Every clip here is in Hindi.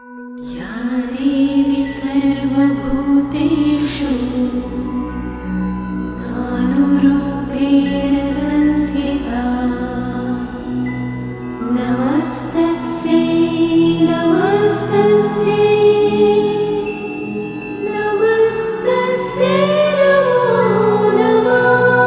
या देवी सर्वभूतेषु नानुरूपेण संस्थिता नमस्तस्यै नमस्तस्यै नमस्तस्यै नमो नमः।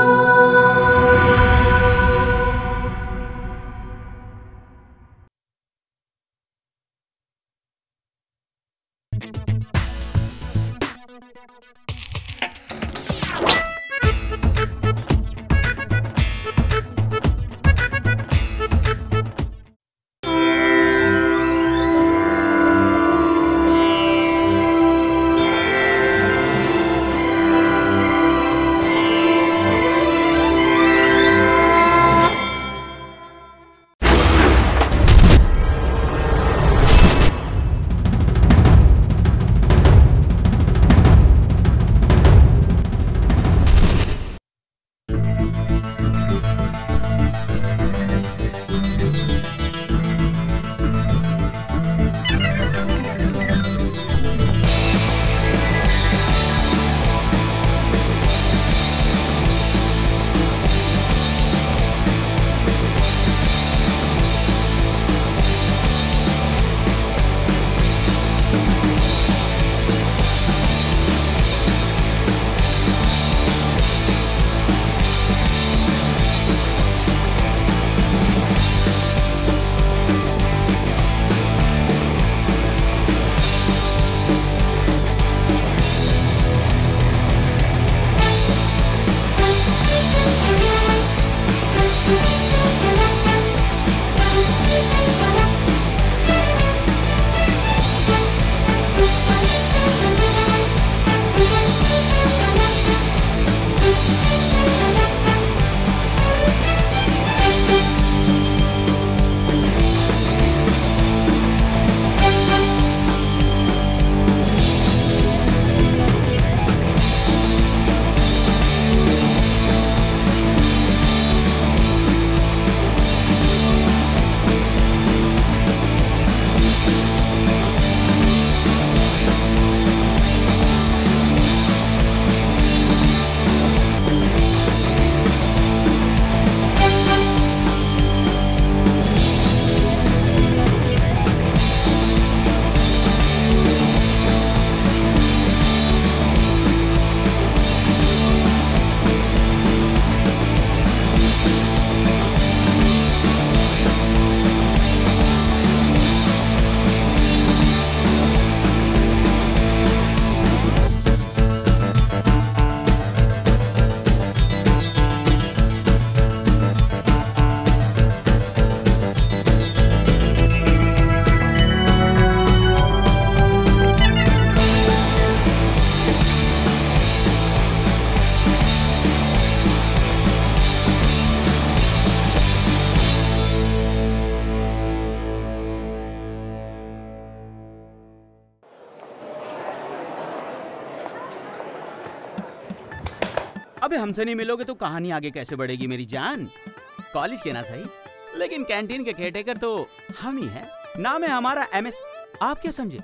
अबे हमसे नहीं मिलोगे तो कहानी आगे कैसे बढ़ेगी मेरी जान। कॉलेज के ना सही, लेकिन कैंटीन के केयरटेकर तो हम ही हैं। नाम है हमारा MS। आप क्या समझे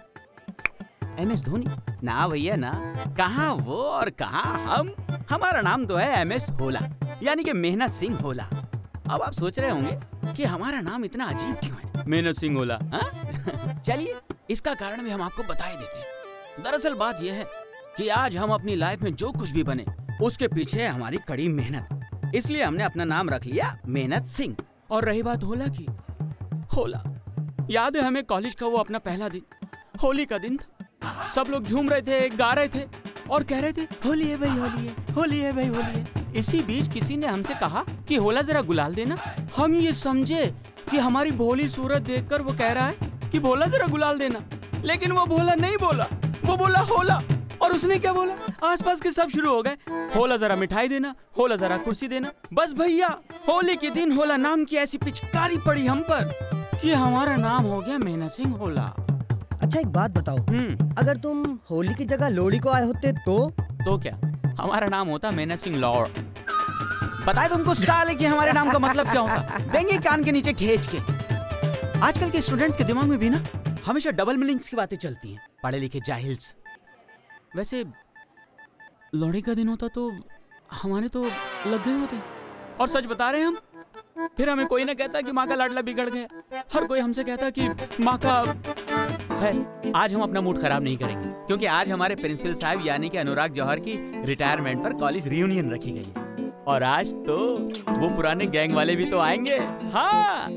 MS धोनी? ना भैया ना, कहाँ वो और कहाँ हम। हमारा नाम तो है MS होला, यानी कि मेहनत सिंह होला। अब आप सोच रहे होंगे कि हमारा नाम इतना अजीब क्यों है, मेहनत सिंह होला। चलिए इसका कारण भी हम आपको बता ही देते हैं। दरअसल बात यह है कि आज हम अपनी लाइफ में जो कुछ भी बने उसके पीछे है हमारी कड़ी मेहनत, इसलिए हमने अपना नाम रख लिया मेहनत सिंह। और रही बात होला की, होला याद है हमें कॉलेज का वो अपना पहला दिन, होली का दिन था। सब लोग झूम रहे थे, गा रहे थे और कह रहे थे होली है भाई होली है, होली है भाई होली है। इसी बीच किसी ने हमसे कहा कि होला जरा गुलाल देना। हम ये समझे कि हमारी भोली सूरत देखकर वो कह रहा है कि भोला जरा गुलाल देना, लेकिन वो भोला नहीं बोला, वो बोला होला। और उसने क्या बोला, आसपास के सब शुरू हो गए, होला जरा मिठाई देना, होला जरा कुर्सी देना। बस भैया होली के दिन होला नाम की ऐसी पिचकारी पड़ी हम पर कि हमारा नाम हो गया मेहनत सिंह होला। अच्छा एक बात बताओ, अगर तुम होली की जगह लोहड़ी को आए होते तो क्या हमारा नाम होता मेहनत सिंह लॉर्ड। बताए तुमको साले कि हमारे नाम का मतलब क्या होता, देंगे कान के नीचे खींच के। आजकल के स्टूडेंट्स के दिमाग में भी ना हमेशा डबल मीनिंग्स की बातें चलती हैं, पढ़े लिखे जाहिल्स। वैसे लोहड़ी का दिन होता तो हमारे तो लग गए होते। और सच बता रहे हैं हम, फिर हमें कोई ना कहता कि माँ का लाडला बिगड़ गया, हर कोई हमसे कहता कि माँ का। है, आज हम अपना मूड खराब नहीं करेंगे, क्योंकि आज हमारे प्रिंसिपल साहब यानी कि अनुराग जौहर की रिटायरमेंट पर कॉलेज रियूनियन रखी गई है। और आज तो वो पुराने गैंग वाले भी तो आएंगे। हाँ।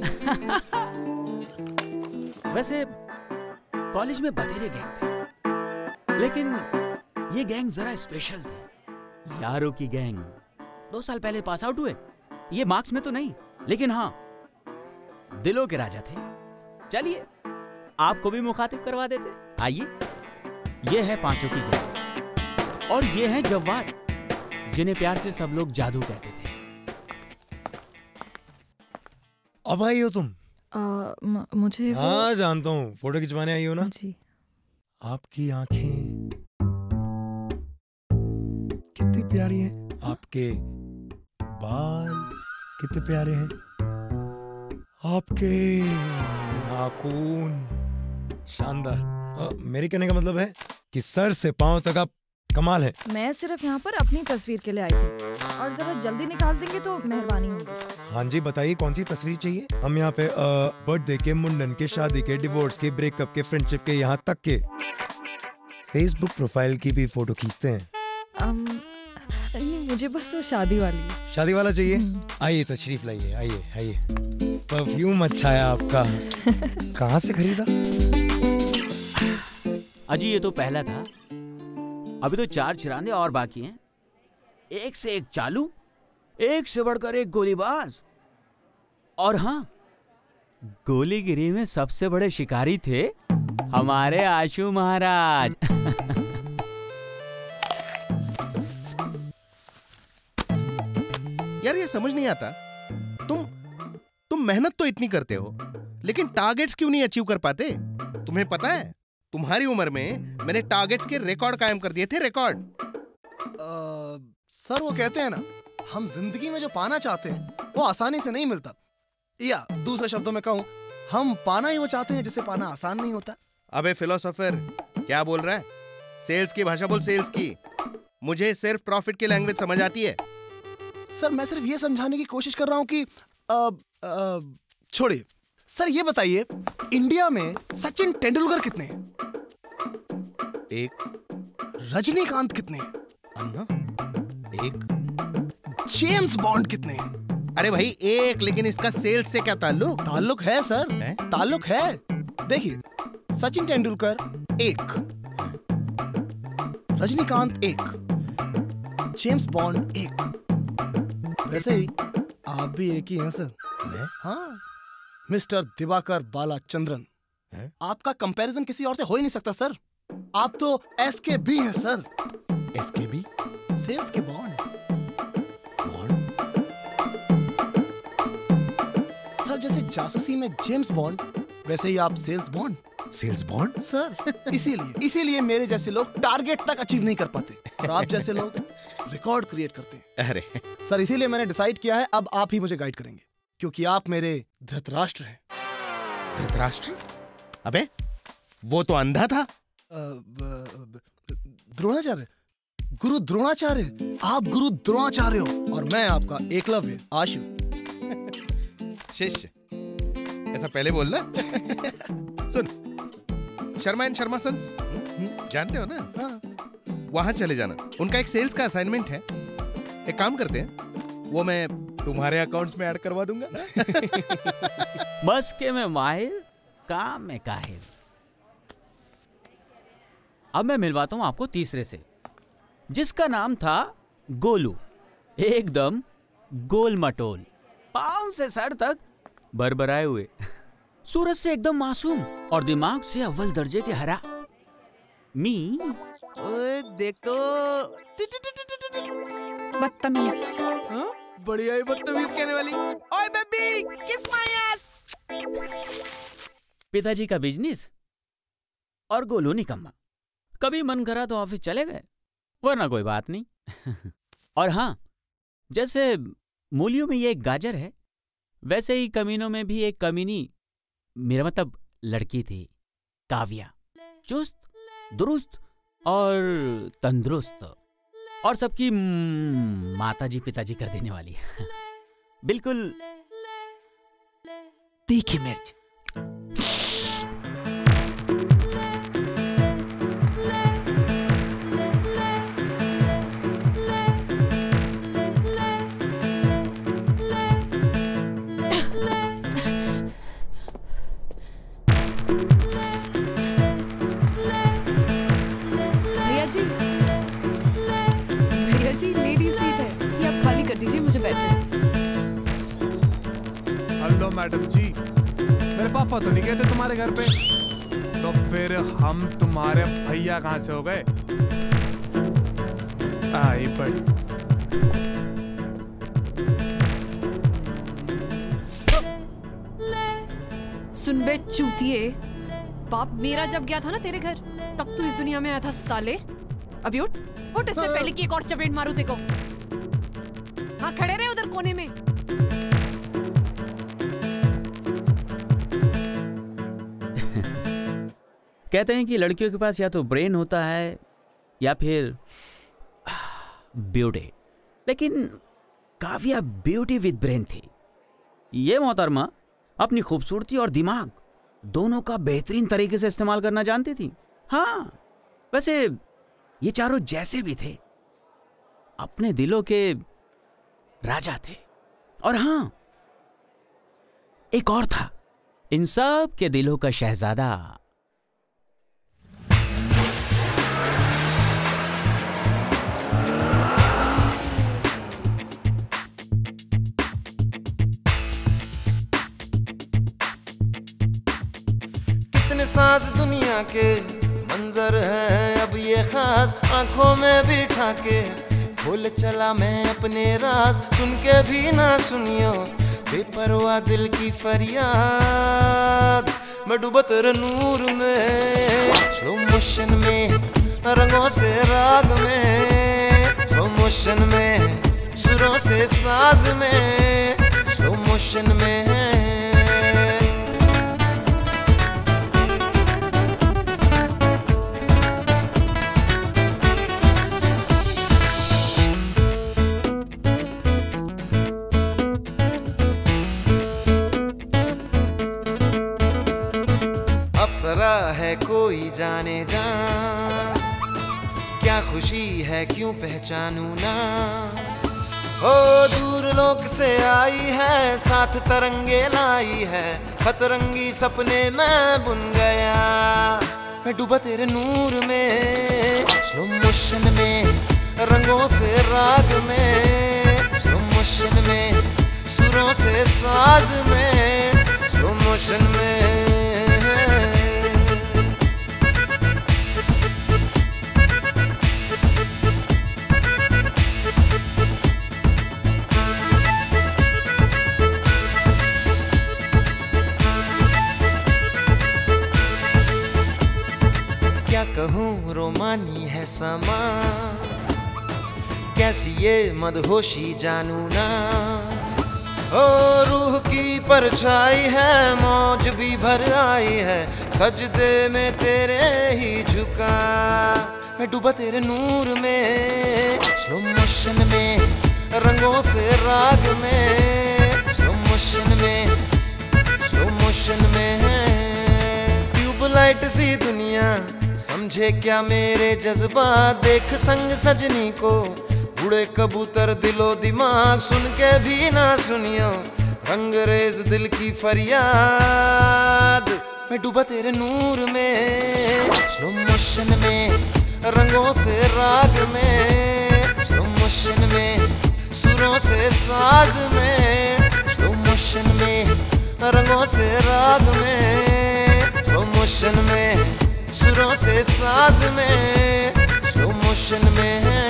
वैसे कॉलेज में बतेरे गैंग थे, लेकिन ये गैंग जरा स्पेशल थी। यारों की गैंग। 2 साल पहले पास आउट हुए, ये मार्क्स में तो नहीं, लेकिन हाँ दिलों के राजा थे। चलिए आपको भी मुखातिब करवा देते। आइए, ये है पांचों की गैंग और ये है जव्वाद, जिन्हें प्यार से सब लोग जादू कहते थे। अब आई हो तुम? मुझे हाँ जानता हूँ, फोटो खिंचवाने आई हो ना? जी। आपकी आंखें कितनी प्यारी हैं, आपके बाल कितने प्यारे हैं, आपके नाखून शानदार। मेरे कहने का मतलब है कि सर से पांव तक आप कमाल है। मैं सिर्फ यहाँ पर अपनी तस्वीर के लिए आई थी, और जरा जल्दी निकाल देंगे तो मेहरबानी होगी। हाँ जी बताइए, कौन सी तस्वीर चाहिए? हम यहाँ पे बर्थडे के, मुंडन के, शादी के, डिवोर्स के, ब्रेकअप के, फ्रेंडशिप के, यहाँ तक के फेसबुक प्रोफाइल की भी फोटो खींचते हैं। नहीं, मुझे बस वो शादी वाली। शादी वाला चाहिए? आइए तशरीफ लाइए, आइए आइए। परफ्यूम अच्छा है आपका। कहाँ से खरीदा? अजी ये तो पहला था, अभी तो 4 चिरांदे और बाकी हैं। एक से एक चालू, एक से बढ़कर एक गोलीबाज। और हाँ, गोलीगिरी में सबसे बड़े शिकारी थे हमारे आशु महाराज। यार ये समझ नहीं आता, तुम मेहनत तो इतनी करते हो, लेकिन टारगेट्स क्यों नहीं अचीव कर पाते? तुम्हें पता है, तुम्हारी उम्र में मैंने टारगेट्स के रिकॉर्ड कायम कर दिए थे, रिकॉर्ड। सर वो कहते हैं ना, हम जिंदगी में जो पाना चाहते हैं वो आसानी से नहीं मिलता, या दूसरे शब्दों में कहूं, हम पाना ही वो चाहते हैं जिसे पाना आसान नहीं होता। अबे फिलोसोफर, क्या बोल रहा है? सेल्स की भाषा बोल, सेल्स की। मुझे सिर्फ प्रॉफिट की लैंग्वेज समझ आती है। सर मैं सिर्फ ये समझाने की कोशिश कर रहा हूं कि छोड़िए। सर ये बताइए, इंडिया में सचिन तेंदुलकर कितने हैं? एक। रजनीकांत कितने हैं? अन्ना एक। जेम्स बॉन्ड कितने हैं? अरे भाई एक, लेकिन इसका सेल्स से क्या ताल्लुक? ताल्लुक है सर, है? ताल्लुक है। देखिए, सचिन तेंदुलकर 1, रजनीकांत 1, जेम्स बॉन्ड 1। वैसे ही आप भी एक ही हैं सर। मैं? हाँ, मिस्टर दिवाकर बालाचंद्रन। आपका कंपैरिजन किसी और से हो ही नहीं सकता सर। आप तो SKB हैं सर। SKB? सेल्स के बॉन्ड। सर जैसे जासूसी में जेम्स बॉन्ड, वैसे ही आप सेल्स बॉन्ड। Sales bond? सर इसीलिए मेरे जैसे लोग टारगेट तक अचीव नहीं कर पाते, और आप जैसे लोग रिकॉर्ड क्रिएट करते हैं। अरे सर इसीलिए मैंने डिसाइड किया है, अब आप ही मुझे गाइड करेंगे, क्योंकि आप मेरे धृतराष्ट्र हैं। धृतराष्ट्र? अबे वो तो अंधा था। द्रोणाचार्य, गुरु द्रोणाचार्य। आप गुरु द्रोणाचार्य हो और मैं आपका एकलव्य आशु शिष्य। ऐसा पहले बोलना। सुन, शर्मा एंड शर्मा सन्स जानते हो ना? हाँ। वहां चले जाना, उनका एक सेल्स का असाइनमेंट है। एक काम करते हैं, वो मैं तुम्हारे अकाउंट्स में ऐड करवा दूंगा। बस के में माहिर, काम में काहिर। अब मैं मिलवाता हूं आपको तीसरे से, जिसका नाम था गोलू। एकदम गोल मटोल, पांव से सर तक बरबराए हुए, सूरज से एकदम मासूम और दिमाग से अव्वल दर्जे के हरा। मी ओए देखो, बदतमीज। बढ़िया ही बदतमीज कहने वाली। ओए बेबी, किस माय एस। पिताजी का बिजनेस और गोलू निकम्मा। कभी मन करा तो ऑफिस चले गए, वरना कोई बात नहीं। और हाँ, जैसे मूलियों में ये एक गाजर है, वैसे ही कमीनों में भी एक कमीनी, मेरा मतलब लड़की थी। काव्या, चुस्त दुरुस्त और तंदुरुस्त, और सबकी माताजी पिताजी कर देने वाली। बिल्कुल तीखी मिर्च। भैया जी लेडीज सीट है, ये आप खाली कर दीजिए, मुझे बैठने। हेलो मैडम जी, मेरे पापा तो नहीं गए थे तुम्हारे घर पे, तो फिर हम तुम्हारे भैया कहाँ से हो गए? आई बड़ी सुन बे चूतिए, बाप मेरा जब गया था ना तेरे घर, तब तू इस दुनिया में आया था साले। अभी उठ उठ, इससे पहले कि एक और चपेट मारूं तेको। हाँ खड़े रहे उधर कोने में। कहते हैं कि लड़कियों के पास या तो ब्रेन होता है या फिर ब्यूटी, लेकिन काव्या ब्यूटी विद ब्रेन थी। ये मोहतरमा अपनी खूबसूरती और दिमाग दोनों का बेहतरीन तरीके से इस्तेमाल करना जानती थी। हाँ, वैसे ये चारों जैसे भी थे अपने दिलों के राजा थे। और हाँ, एक और था इन सब के दिलों का शहजादा। कितने साज दुनिया के मंजर है अब ये खास, आंखों में बिठा के भूल चला मैं अपने राज, सुन के भी ना सुनियो बेपरवाह दिल की फरियाद। मैं डूबा तेरे नूर में, स्लो मोशन में रंगों से राग में, स्लो मोशन में सुरों से साज में, स्लो मोशन में। अप्सरा है कोई जाने जा, क्या खुशी है क्यों पहचानू ना। ओ दूर लोक से आई है, साथ तरंगे लाई है, सतरंगी सपने मैं बुन गया। मैं डूबा तेरे नूर में, स्लो मोशन में रंगों से राग में, स्लो मोशन में सुरों से साज में, स्लो मोशन में। क्या कहूँ रोमानी है समा, कैसी ये मदहोशी जानू ना। ओ रूह की परछाई है, मौज भी भर आई है, सजदे में तेरे ही झुका। मैं डूबा तेरे नूर में, स्लो मोशन में रंगों से राग में, स्लो मोशन में, स्लो मोशन में। ट्यूबलाइट सी दुनिया समझे क्या मेरे जज्बात, देख संग सजनी को उड़े कबूतर दिलो दिमाग, सुन के भी ना सुनियो रंगरेज दिल की फरियाद। मैं डूबा तेरे नूर में, स्लो मोशन में रंगों से राग में, स्लो मोशन में सुरों से साज में, स्लो मोशन में रंगों से राग में, स्लो मोशन में सुरों से साज में, स्लो मोशन में।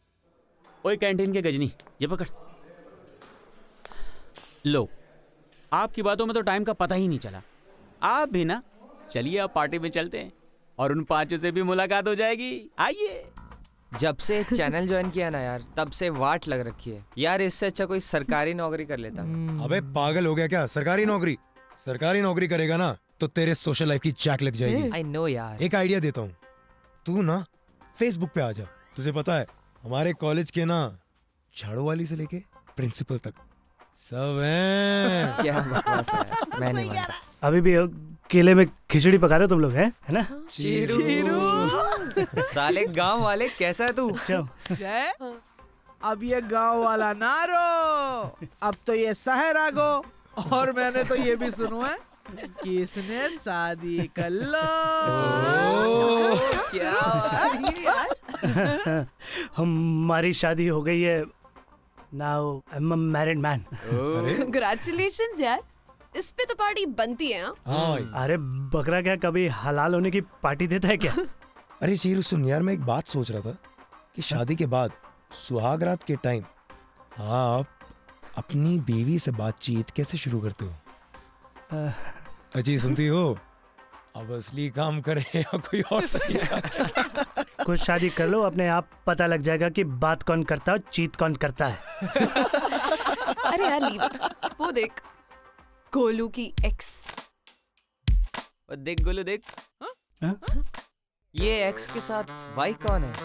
ओए कैंटीन के गजनी, ये पकड़ लो। आपकी बातों में तो टाइम का पता ही नहीं चला। आप भी ना, चलिए अब पार्टी में चलते हैं और उन 5 से भी मुलाकात हो जाएगी। आइए। जब से चैनल ज्वाइन किया ना यार, तब से वाट लग रखी है यार। इससे अच्छा कोई सरकारी नौकरी कर लेता। अबे पागल हो गया क्या? सरकारी नौकरी करेगा ना तो तेरे सोशल लाइफ की चैक लग जाएगी। आई नो यार। एक आइडिया देता हूँ, तू ना फेसबुक पे आ जा। तुझे पता है हमारे कॉलेज के ना झाड़ू वाली से लेके प्रिंसिपल तक सब हैं। क्या बकवास है, मैं नहीं मानता। अभी भी केले में खिचड़ी पका रहे हो तुम लोग, हैं? है ना? चीरू। साले गांव वाले, कैसा है तू? जय, अब ये गांव वाला ना रो, अब तो ये शहर आ गो। और मैंने तो ये भी सुना है कि इसने शादी कर लो। क्या? हमारी शादी हो गई है। Now I'm a married man. Congratulations यार, इस पे तो पार्टी बनती है। हाँ। अरे बकरा क्या कभी हलाल होने की पार्टी देता है क्या? अरे चीरू सुन यार, मैं एक बात सोच रहा था कि शादी के बाद सुहागरात के टाइम आप अपनी बीवी से बातचीत कैसे शुरू करते हो? अजी सुनती हो? अब असली काम करे या कोई और तरीका? कुछ शादी कर लो, अपने आप पता लग जाएगा कि बात कौन करता है और चीत कौन करता है। अरे यार लीव, वो देख गोलू की एक्स। देख गोलू देख। ये एक्स के साथ वाई कौन है?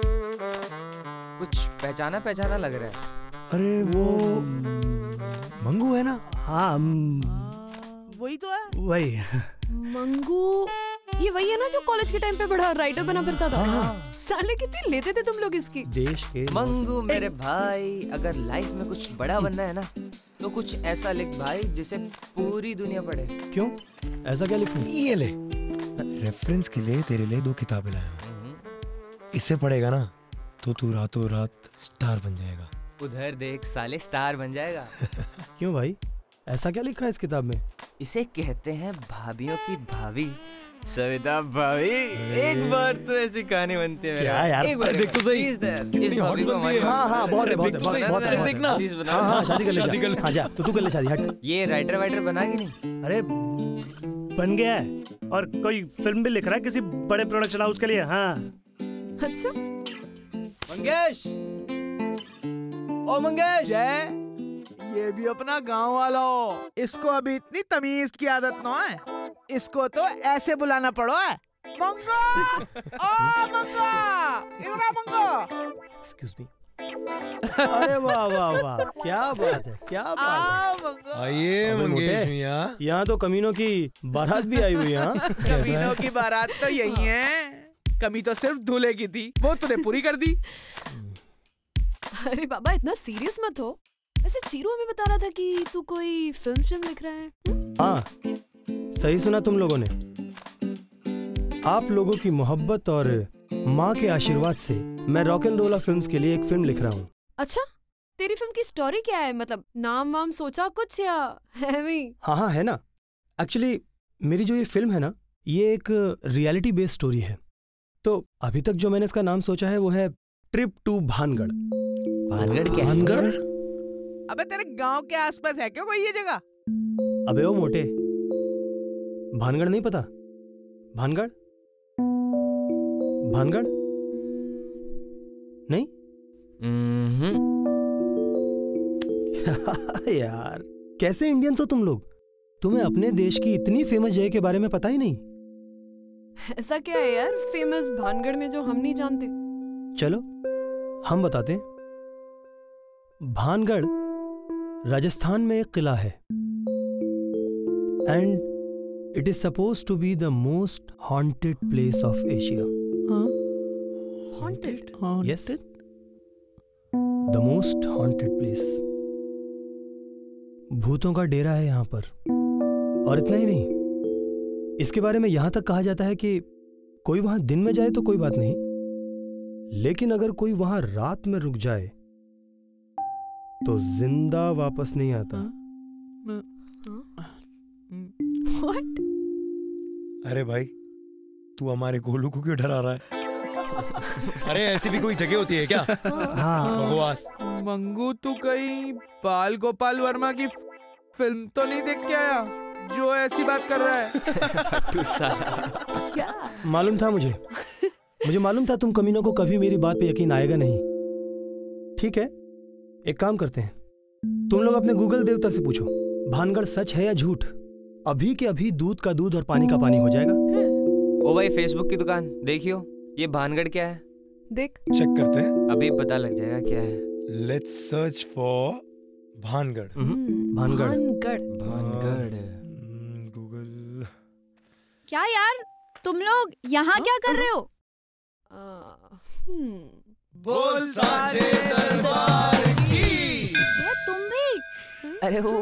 कुछ पहचाना पहचाना लग रहा है। अरे वो मंगू है ना? हाँ वही तो है। वही मंगू, ये वही है ना जो कॉलेज के टाइम पे बड़ा राइटर बना फिरता था। साले कितनी लेते थे तुम लोग इसकी। देश के मंगू मेरे भाई, अगर लाइफ में कुछ बड़ा बनना है ना तो कुछ ऐसा लिख भाई जिसे पूरी दुनिया पढ़े। क्यों? ऐसा क्या लिखूं? ये ले, रेफरेंस के लिए तेरे लिए 2 किताबें लाया हूं। इसे पढ़ेगा ना तो तू रातों रात स्टार बन जाएगा। उधर देख साले, स्टार बन जाएगा। क्यों भाई, ऐसा क्या लिखा है इस किताब में? इसे कहते हैं भाभियों की भाभी, सविता भाभी। एक बार तो ऐसी कहानी बनती है। क्या यार, एक बार देख तो सही। इस भाभी को हमारी। हाँ बहुत है, बहुत है। देखना प्लीज बना। हाँ शादी कर ले। हाँ जा, तो तू कर ले शादी, हट। ये राइटर वाइटर बना कि नहीं? अरे बन गया है, और कोई फिल्म भी लिख रहा है किसी बड़े प्रोडक्शन हाउस के लिए। हाँ अच्छा। मंगेश, ओ मंगेश। जय, ये भी अपना गांव वाला हो। इसको अभी इतनी तमीज की आदत ना है, इसको तो ऐसे बुलाना पड़ो है। मंगो, ओ मंगो, इधर आ मंगो। Excuse me. अरे वाह वाह वाह, क्या बात है, क्या बात है। आइए मंगेश मियां। यहाँ तो कमीनों की बारात भी आई हुई है। कमीनों की बारात तो यही है, कमी तो सिर्फ दूल्हे की थी, वो तूने पूरी कर दी। अरे बाबा इतना सीरियस मत हो। वैसे चीरू हमें बता रहा था कि तू कोई फिल्म लिख रहा है। हाँ सही सुना तुम लोगों ने। आप लोगों की मोहब्बत और माँ के आशीर्वाद से मैं रॉक एंड रोला फिल्म्स के लिए एक फिल्म लिख रहा हूँ। अच्छा, तेरी फिल्म की स्टोरी क्या है? मतलब नाम वाम सोचा कुछ या है भी? हाँ है ना। एक्चुअली मेरी जो ये फिल्म है ना, ये एक रियलिटी बेस्ड स्टोरी है। तो अभी तक जो मैंने इसका नाम सोचा है वो है ट्रिप टू भानगढ़। भानगढ़ क्या? भानगढ़? अबे तेरे गांव के आसपास है क्या कोई ये जगह? अबे ओ मोटे, भानगढ़ नहीं पता? भानगढ़ भानगढ़ नहीं? यार कैसे इंडियंस हो तुम लोग, तुम्हें अपने देश की इतनी फेमस जगह के बारे में पता ही नहीं। ऐसा क्या है यार फेमस भानगढ़ में जो हम नहीं जानते? चलो हम बताते हैं। भानगढ़ राजस्थान में एक किला है and it is suppose to be the most haunted place of Asia. Haunted? Yes, the most haunted place. भूतों का डेरा है यहाँ पर। और इतना ही नहीं, इसके बारे में यहां तक कहा जाता है कि कोई वहां दिन में जाए तो कोई बात नहीं, लेकिन अगर कोई वहां रात में रुक जाए तो जिंदा वापस नहीं आता। What? अरे भाई तू हमारे गोलू को क्यों डरा रहा है? अरे ऐसी भी कोई जगह होती है क्या? हाँ बकवास। मंगू तू कहीं बाल गोपाल वर्मा की फिल्म तो नहीं देख के आया जो ऐसी बात कर रहा है। तू साला। मालूम था मुझे मालूम था तुम कमीनों को कभी मेरी बात पे यकीन आएगा नहीं। ठीक है, एक काम करते हैं, तुम लोग अपने गूगल देवता से पूछो भानगढ़ सच है या झूठ। अभी के अभी दूध का दूध और पानी का पानी हो जाएगा। ओ भाई, फेसबुक की दुकान देखियो, ये भानगढ़ क्या है? देख, चेक करते हैं, अभी पता लग जाएगा क्या है। Let's search for Bhangarh. Bhangarh Google. क्या यार, तुम लोग यहाँ क्या कर रहे हो? बोल साचे दरबार की। क्या तुम भी? अरे वो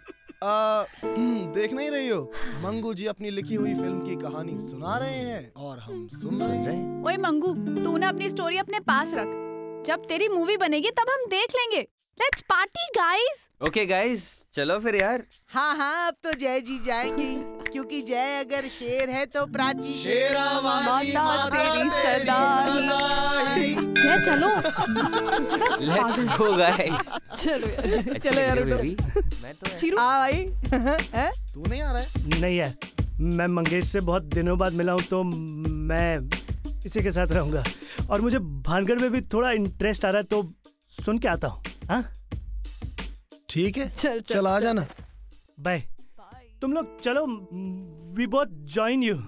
देख नहीं रही हो? मंगू जी अपनी लिखी हुई फिल्म की कहानी सुना रहे हैं और हम सुन रहे हैं। ओए मंगू, तू ना अपनी स्टोरी अपने पास रख। जब तेरी मूवी बनेगी तब हम देख लेंगे। Let's party guys. Okay guys, चलो फिर यार। हाँ हाँ, अब तो जय जी जाएंगी, क्योंकि जय अगर शेर है तो प्राची शेरावाली माता तेरी सदा ही। जय चलो। Let's go guys. चलो यार, चलो यार, मैं तो चिरू आ भाई। तू नहीं आ रहा है? नहीं है, मैं मंगेश से बहुत दिनों बाद मिला हूँ तो मैं इसी के साथ रहूंगा। और मुझे भानगढ़ में भी थोड़ा इंटरेस्ट आ रहा है तो सुन के आता हूँ। हाँ ठीक है, चल आ जाना। बाय। तुम लोग चलो, वी बोथ जॉइन यू।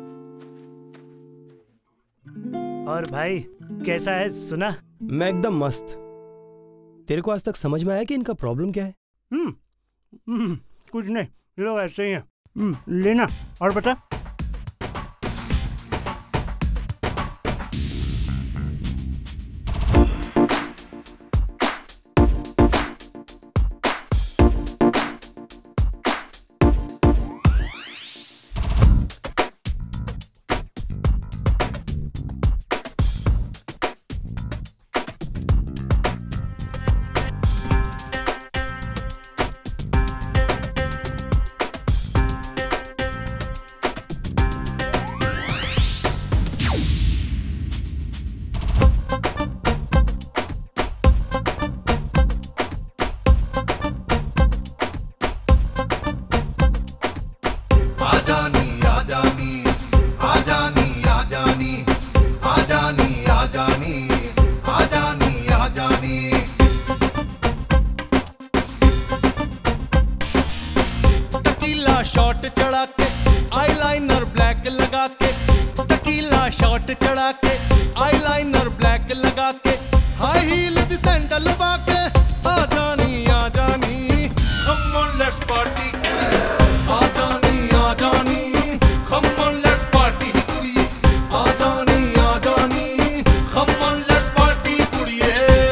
और भाई कैसा है सुना? मैं एकदम मस्त। तेरे को आज तक समझ में आया कि इनका प्रॉब्लम क्या है? कुछ नहीं, ये लोग ऐसे ही हैं। लेना और बता। शॉट चढ़ा के आईलाइनर ब्लैक लगा के, टकीला शॉट चढ़ा के आईलाइनर ब्लैक लगा के, हाई हील दी सैंडल लगा के, आ जानी कम ऑन लेट्स पार्टी, आ जानी कम ऑन लेट्स पार्टी कुड़िए, आ जानी कम ऑन लेट्स पार्टी कुड़िए।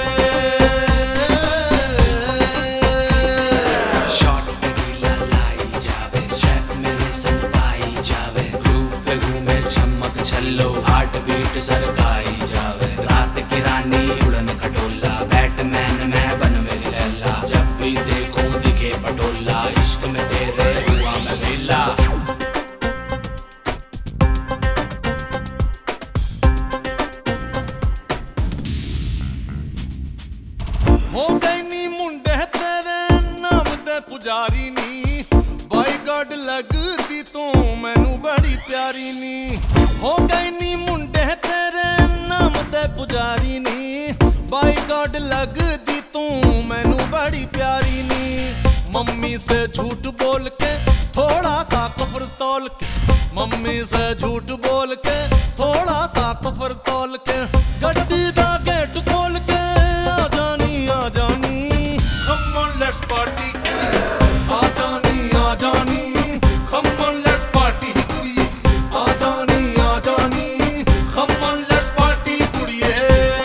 शॉट टकीला लाई जावे, स्टेप मेरे संग पाई जावे, ग्रूव पे घूमे चमक छल्लो, हार्ट बीट सरकाई जावे, रात की रानी उड़न खटोला, बैटमैन मैं बन मेरी लैला, जब भी देखो दिखे पटोला, इश्क में तेरे हुआ मैं वेला। हो गई नी मुंडे तेरे नाम दे पुजारी नी, बाई गॉड लगदी तू मैनू बड़ी प्यारी नी, हो गई नी मुंडे तेरे नाम दे पुजारी नी, बाई गॉड लगदी तू मैनू बड़ी प्यारी नी, मम्मी से झूठ बोल के थोड़ा सा कफर तौल के, मम्मी से झूठ बोल के थोड़ा सा कफर तौल के, गड्डी दा गेट खोल के आ जानी come on let's party, आ जानी come on let's party कुड़िए, आ जानी come on let's party कुड़िए।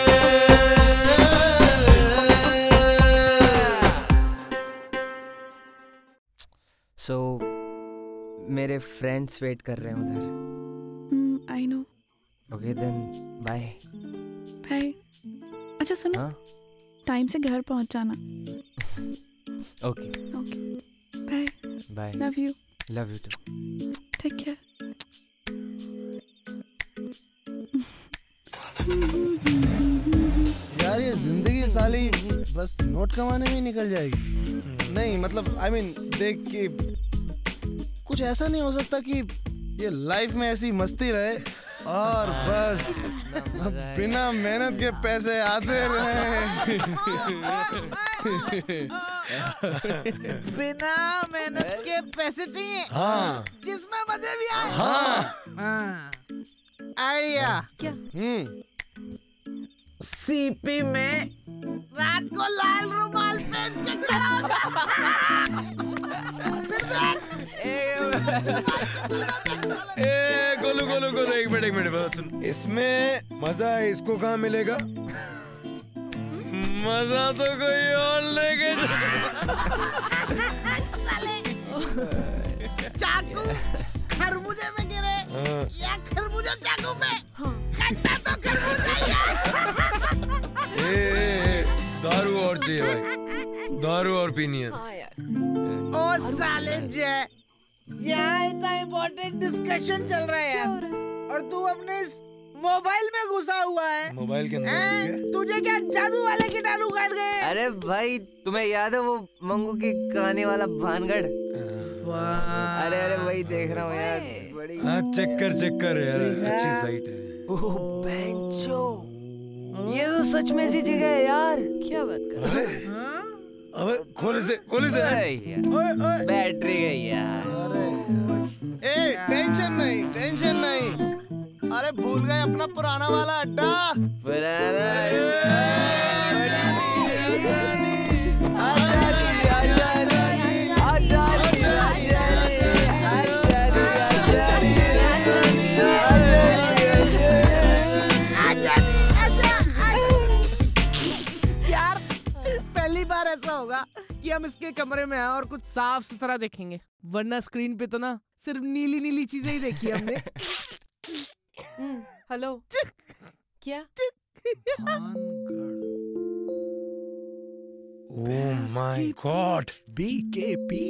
So, मेरे फ्रेंड्स वेट कर रहे हैं उधर। I know. Okay then bye. Bye. अच्छा सुनो, हाँ टाइम से घर पहुंच जाना। Okay okay bye. Bye. Love you. Love you too. Take care. यार ये जिंदगी साली बस नोट कमाने में ही निकल जाएगी। नहीं मतलब I mean देख के कुछ ऐसा नहीं हो सकता कि ये लाइफ में ऐसी मस्ती रहे और बस बिना मेहनत के पैसे आते रहे। बिना मेहनत के पैसे चाहिए। हाँ। जिसमें मजे भी आए। हाँ। आइडिया क्या? सीपी में रात को लाल रुमाल पहन के खड़ा हो जा। गोलू गोलू गोलू एक मिनट बात सुन। इसमें मजा इसको कहाँ मिलेगा? मजा तो कोई और लेके चाकू खरबूजे में गिरे या खरबूजा चाकू पे कट्टा तो खरबूजा ही है। दारू और चाहिए भाई, दारू और पीनी है। ओ साले जय, यहाँ इतना इम्पोर्टेंट डिस्कशन चल रहा है यार, और तू अपने इस मोबाइल में घुसा हुआ है। मोबाइल के अंदर तुझे क्या जादू वाले कीटाणु काट गए? अरे भाई तुम्हें याद है वो मंगू की कहानी वाला भानगढ़? अरे अरे वही देख रहा हूँ यार, बड़ी। हाँ चेक कर यार, अच्छी साइट है। ओह बेंचो, ये तो सच में ऐसी जगह है यार। क्या बात कर रहे हो? अबे खोल से बैटरी गई यार। ए टेंशन नहीं। अरे भूल गए अपना पुराना वाला अड्डा। यार पहली बार ऐसा होगा कि हम इसके कमरे में आए और कुछ साफ सुथरा देखेंगे, वरना स्क्रीन पे तो ना सिर्फ नीली नीली चीजें ही देखी हमने। हेलो क्या? ओह माय गॉड, BKP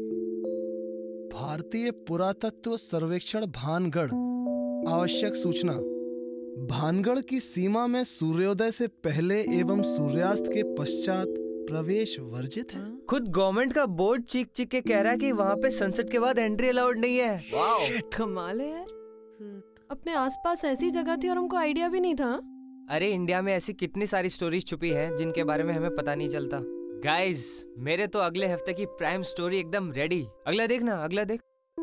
भारतीय पुरातत्व सर्वेक्षण भानगढ़। आवश्यक सूचना, भानगढ़ की सीमा में सूर्योदय से पहले एवं सूर्यास्त के पश्चात प्रवेश वर्जित है। खुद गवर्नमेंट का बोर्ड चीख चीख के कह रहा है कि वहाँ पे सनसेट के बाद एंट्री अलाउड नहीं है। वाओ कमाल है यार, अपने आसपास ऐसी जगह थी और हमको आइडिया भी नहीं था। अरे इंडिया में ऐसी कितनी सारी स्टोरीज छुपी हैं जिनके बारे में हमें पता नहीं चलता। गाइस मेरे तो अगले हफ्ते की प्राइम स्टोरी एकदम रेडी। अगला देखना, अगला देख।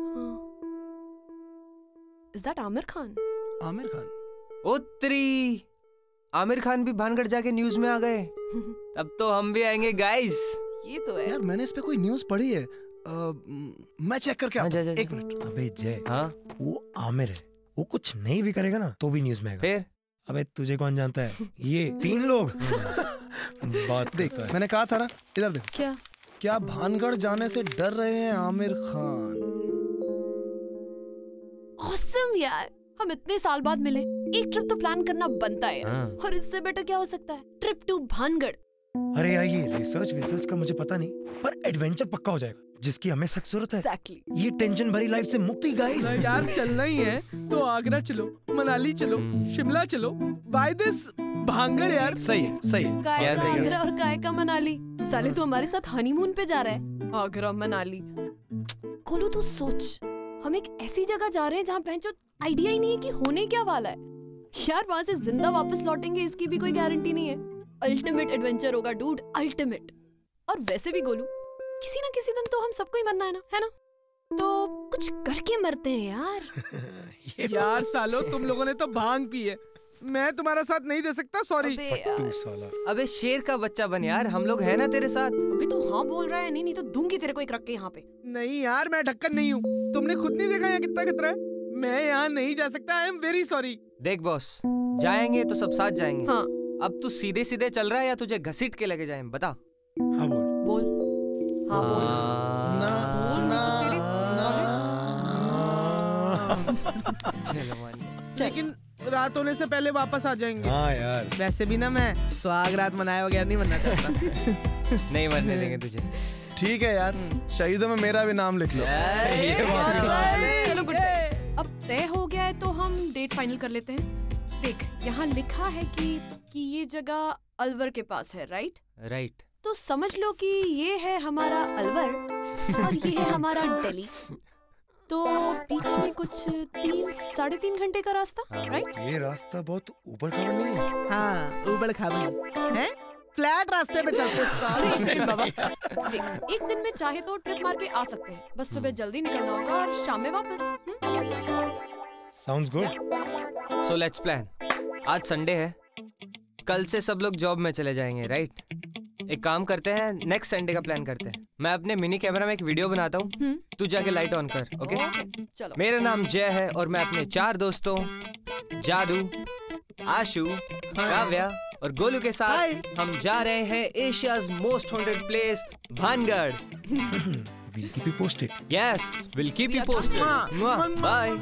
Is that Aamir Khan? आमिर खान? उत्तरी आमिर खान भी भानगढ़ जाके न्यूज में आ गए। तब तो हम भी आएंगे गाइस। ये तो है यार, मैंने इस पे कोई न्यूज पढ़ी है, मैं चेक करके आता हूं। एक मिनट। अबे जय, वो आमिर है, वो कुछ नहीं भी करेगा ना तो भी न्यूज में आएगा। फिर अबे तुझे कौन जानता है, ये 3 लोग। बात देख, मैंने कहा था ना, इधर देख। क्या भानगढ़ जाने से डर रहे हैं आमिर खान? ऑसम यार, हम इतने साल बाद मिले, एक ट्रिप तो प्लान करना बनता है यार। और इससे बेटर क्या हो सकता है, ट्रिप टू भानगढ़। अरे यार ये रिसर्च का मुझे पता नहीं, पर एडवेंचर पक्का हो जाएगा जिसकी हमें सख्त जरूरत है। Exactly. ये टेंशन भरी लाइफ से मुक्ति गाइस। यार चलना ही है तो आगरा चलो, मनाली चलो, शिमला चलो, बाय दिस भानगढ़ यार। सही है। काय का आगरा और काय का मनाली? साले तू हमारे साथ हनीमून पे जा रहा है। आगरा मनाली खोलो, तू सोच, हम एक ऐसी जगह जा रहे हैं जहाँ पहुंचो आइडिया ही नहीं है कि होने क्या वाला है। यार वहाँ से जिंदा वापस लौटेंगे इसकी भी कोई गारंटी नहीं है। अल्टीमेट एडवेंचर होगा डूड, अल्टीमेट। और वैसे भी गोलू, किसी ना किसी दिन तो हम सबको ही मरना है ना? तो कुछ करके मरते हैं यार। यार सालो, तुम लोगों ने तो भांग पी है, मैं तुम्हारा साथ नहीं दे सकता, सॉरी। अबे शेर का बच्चा बन यार, हम लोग हैं ना तेरे साथ। अभी तो हाँ बोल रहा है, नहीं तो दूंगी तेरे को एक रख के यहाँ पे। नहीं यार, मैं ढक्कन नहीं हूँ, तुमने खुद नहीं देखा यहाँ कितना खतरा है। मैं यहाँ नहीं जा सकता, आई एम वेरी सॉरी। देख बॉस, जाएंगे तो सब साथ जाएंगे। हाँ। अब तू सीधे सीधे चल रहा है या तुझे घसीट के लेके जाएं, बता। हाँ बोल। हाँ बोल। लेकिन रात होने से पहले वापस आ जाएंगे। हाँ यार। वैसे भी ना मैं सुहाग रात मनाए वगैरह नहीं बनना चाहता। नहीं बनने देंगे तुझे। ठीक है यार, शहीदों में मेरा भी नाम लिख लो। चलो गुड। अब तय हो गया है तो हम डेट फाइनल कर लेते हैं। देख यहाँ लिखा है कि ये जगह अलवर के पास है, राइट? राइट। तो समझ लो कि ये है हमारा अलवर और ये है हमारा दिल्ली। तो बीच में कुछ 3-3.5 घंटे का रास्ता, राइट? ये रास्ता बहुत ऊबड़ खाबड़ नहीं है? हाँ, ऊबड़ खाबड़ है। फ्लैट रास्ते पे चलते। सॉरी बाबा। देख, एक दिन में चाहे तो ट्रिप मार के आ सकते हैं, बस सुबह जल्दी निकलना होगा और शाम में वापस। Sounds good. So let's plan. आज संडे है, कल से सब लोग जॉब में चले जाएंगे, राइट? एक काम करते हैं, नेक्स्ट संडे का प्लान करते हैं। मैं अपने मिनी कैमरा में एक वीडियो बनाता हूँ, तू जाके लाइट ऑन कर, ओके? चलो। मेरा नाम जय है और मैं अपने 4 दोस्तों जादू, आशु, काव्या और गोलू के साथ हम जा रहे हैं Asia's most haunted place Bhangarh. We'll keep you posted. Yes, we'll keep you posted. Bye.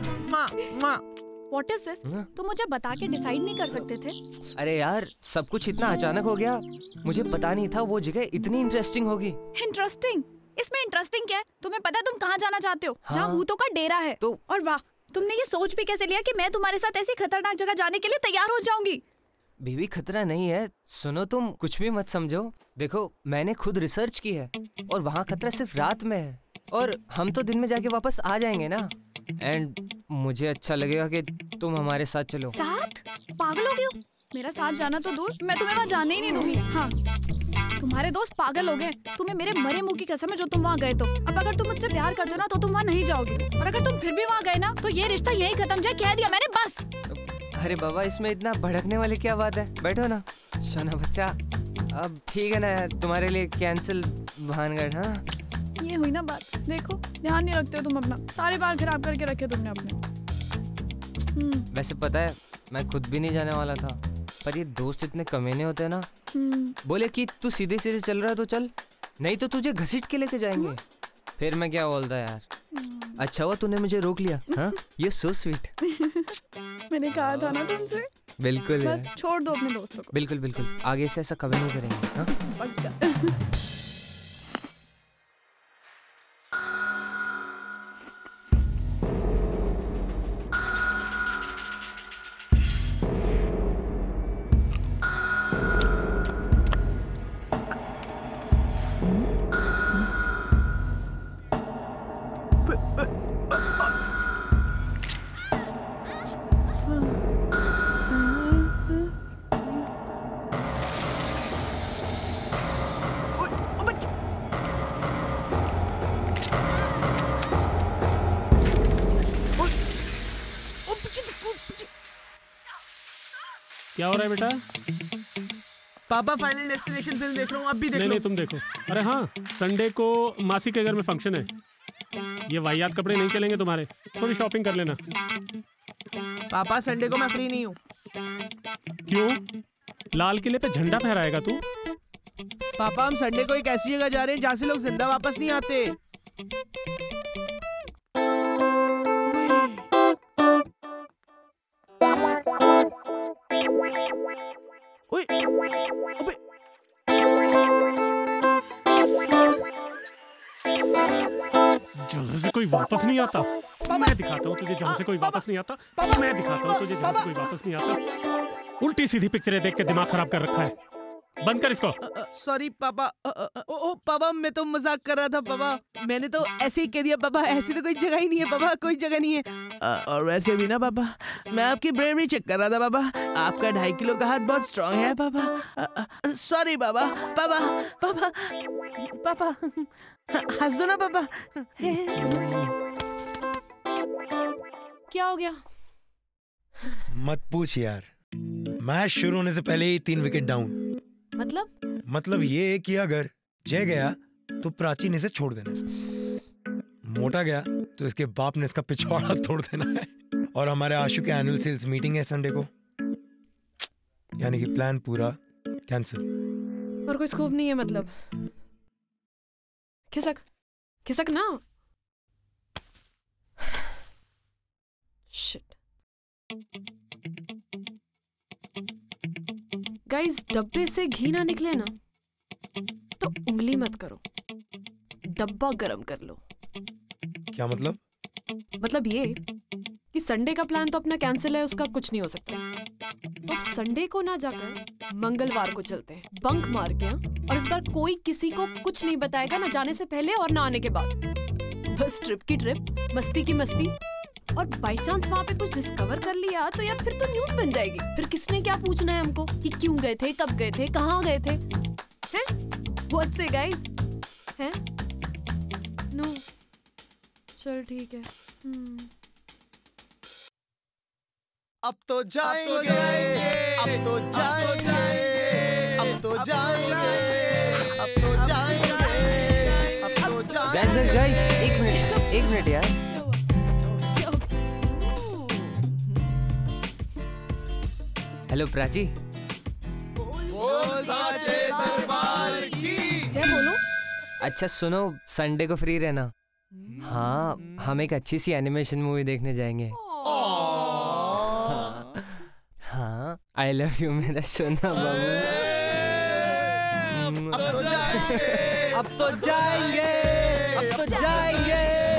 What is this? तुम मुझे बता के डिसाइड नहीं कर सकते थे? अरे यार, सब कुछ इतना अचानक हो गया, मुझे पता नहीं था वो जगह इतनी इंटरेस्टिंग होगी। इंटरेस्टिंग? इसमें इंटरेस्टिंग क्या है? तुम्हें पता है तुम कहाँ जाना चाहते हो? हाँ। जहाँ भूतों का डेरा है। तो और वाह, तुमने ये सोच भी कैसे लिया कि मैं तुम्हारे साथ ऐसी खतरनाक जगह जाने के लिए तैयार हो जाऊंगी? बेबी खतरा नहीं है, सुनो तुम कुछ भी मत समझो। देखो मैंने खुद रिसर्च की है और वहाँ खतरा सिर्फ रात में है और हम तो दिन में जाके वापस आ जाएंगे ना। एंड मुझे अच्छा लगेगा कि तुम हमारे साथ चलो। साथ? पागल हो गए हो? मेरा साथ जाना तो दूर, मैं तुम्हें वहाँ जाने ही नहीं दूंगी। हाँ, तुम्हारे दोस्त पागल हो गए। तुम्हें मेरे मरे मुंह की कसम है जो तुम वहाँ गए तो। अब अगर तुम मुझसे प्यार करते हो ना तो तुम वहाँ नहीं जाओगे, और अगर तुम फिर भी वहाँ गए ना तो ये रिश्ता यही खत्म जाए, कह दिया मैंने, बस। अरे बाबा, इसमें इतना भड़कने वाली क्या बात है? बैठो ना सोना बच्चा। अब ठीक है ना यार, तुम्हारे लिए कैंसिल भानगढ़। हाँ, ये हुई ना बात। देखो ध्यान नहीं रखते हो तुम अपना, सारे बाल खराब करके रखे तुमने अपने। वैसे पता है मैं खुद भी नहीं जाने वाला था, पर ये दोस्त इतने कमीने होते हैं ना। बोले कि तू सीधे सीधे चल रहा है तो चल, नहीं तो तुझे घसीट के लेके जाएंगे। फिर मैं क्या बोलता यार। अच्छा हुआ तूने मुझे रोक लिया। हाँ, ये सो स्वीट। मैंने कहा था ना तुमसे। बिल्कुल बस छोड़ दो अपने दोस्तों को। बिल्कुल बिल्कुल, आगे से ऐसा कभी नहीं करेंगे। हाँ? पक्का। क्या हो रहा है बेटा? पापा फाइनल डेस्टिनेशन फिल्म देख रहा हूँ, अब भी देख नहीं तुम देखो। अरे हाँ, संडे को मासी के घर में फंक्शन है। ये वाहियात कपड़े नहीं चलेंगे तुम्हारे, थोड़ी शॉपिंग कर लेना। पापा संडे को मैं फ्री नहीं हूँ। क्यों? लाल किले पे झंडा फहराएगा तू? पापा हम संडे को एक ऐसी जगह जा रहे हैं जहाँ से लोग जिंदा वापस नहीं आते। जहाँ से कोई वापस नहीं आता, मैं दिखाता हूँ तुझे। जहाँ से कोई वापस नहीं आता, मैं दिखाता हूँ तुझे। जहाँ से कोई वापस नहीं आता। उल्टी सीधी पिक्चरें देख के दिमाग खराब कर रखा है। बंद कर इसको। सॉरी पापा। ओ पापा, मैं तो मजाक कर रहा था पापा। मैंने तो ऐसे ही कह दिया पापा। ऐसी तो कोई जगह ही नहीं है पापा, कोई जगह नहीं है। और वैसे भी ना पापा, मैं आपकी ब्रेवरी चेक कर रहा था पापा। आपका 2.5 किलो का हाथ बहुत स्ट्रांग है पापा। सॉरी पापा। पापा पापा पापा, हंस दो ना पापा। क्या हो गया? मत पूछ यार, मैच शुरू होने से पहले ही 3 विकेट डाउन। मतलब ये कि अगर जय गया तो प्राची ने इसे छोड़ देना, मोटा गया तो इसके बाप ने इसका पिछवाड़ा तोड़ देना है। और हमारे आशु के एनुअल सेल्स मीटिंग है संडे को, यानी कि प्लान पूरा कैंसिल। और कोई स्कोप नहीं है मतलब? खिसक खिसक ना। शिट गाइस, डब्बे से घी ना निकले ना तो उंगली मत करो, डब्बा गरम कर लो। क्या मतलब? मतलब ये कि संडे का प्लान तो अपना कैंसिल है, उसका कुछ नहीं हो सकता। तो अब संडे को ना जाकर मंगलवार को चलते हैं, बंक मार के। और इस बार कोई किसी को कुछ नहीं बताएगा, ना जाने से पहले और ना आने के बाद। बस ट्रिप की ट्रिप, मस्ती की मस्ती। और बाई चांस वहाँ पे कुछ डिस्कवर कर लिया तो यार फिर तो न्यूज बन जाएगी। फिर किसने क्या पूछना है हमको कि क्यों गए थे, कब गए थे, कहाँ गए थे, हैं? What say guys? हैं? No. चल ठीक है। अब तो जाएंगे, अब तो जाएंगे, अब तो जाएंगे, अब तो जाएंगे, अब तो जाएंगे। गाइस एक मिनट यार। हेलो प्राची। बोल साचे दरबार की जय बोलो। अच्छा सुनो, संडे को फ्री रहना। हाँ, हम एक अच्छी सी एनिमेशन मूवी देखने जाएंगे। हाँ, आई लव यू मेरा सोना बाबू। अब तो जाएंगे, अब तो जाएंगे, अब तो जाएंगे।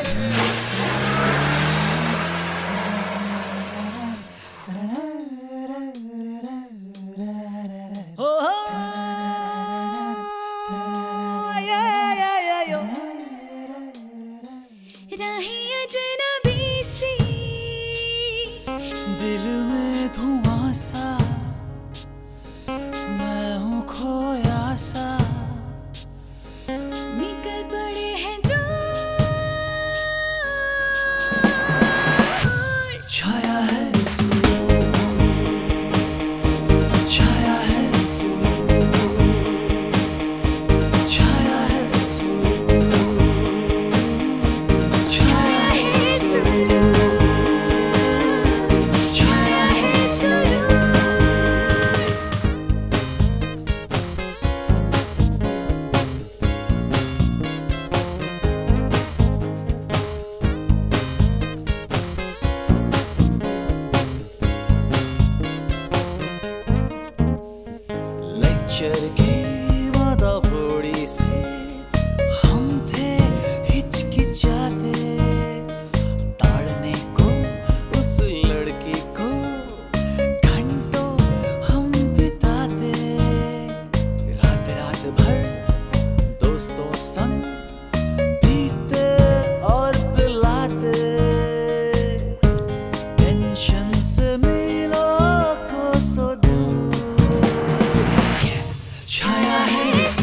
दिल में धुआं सा, मैं हूँ खोया सा, निकल पड़े हैं छाया है छाया है छाया है लेक्चर की मादाफोड़ी से हम थे हिचकिचाते, ताड़ने को उस लड़की को घंटों हम बिताते, रात रात भर दोस्तों संग पीते और पिलाते, टेंशन से मिलों को सो छाया है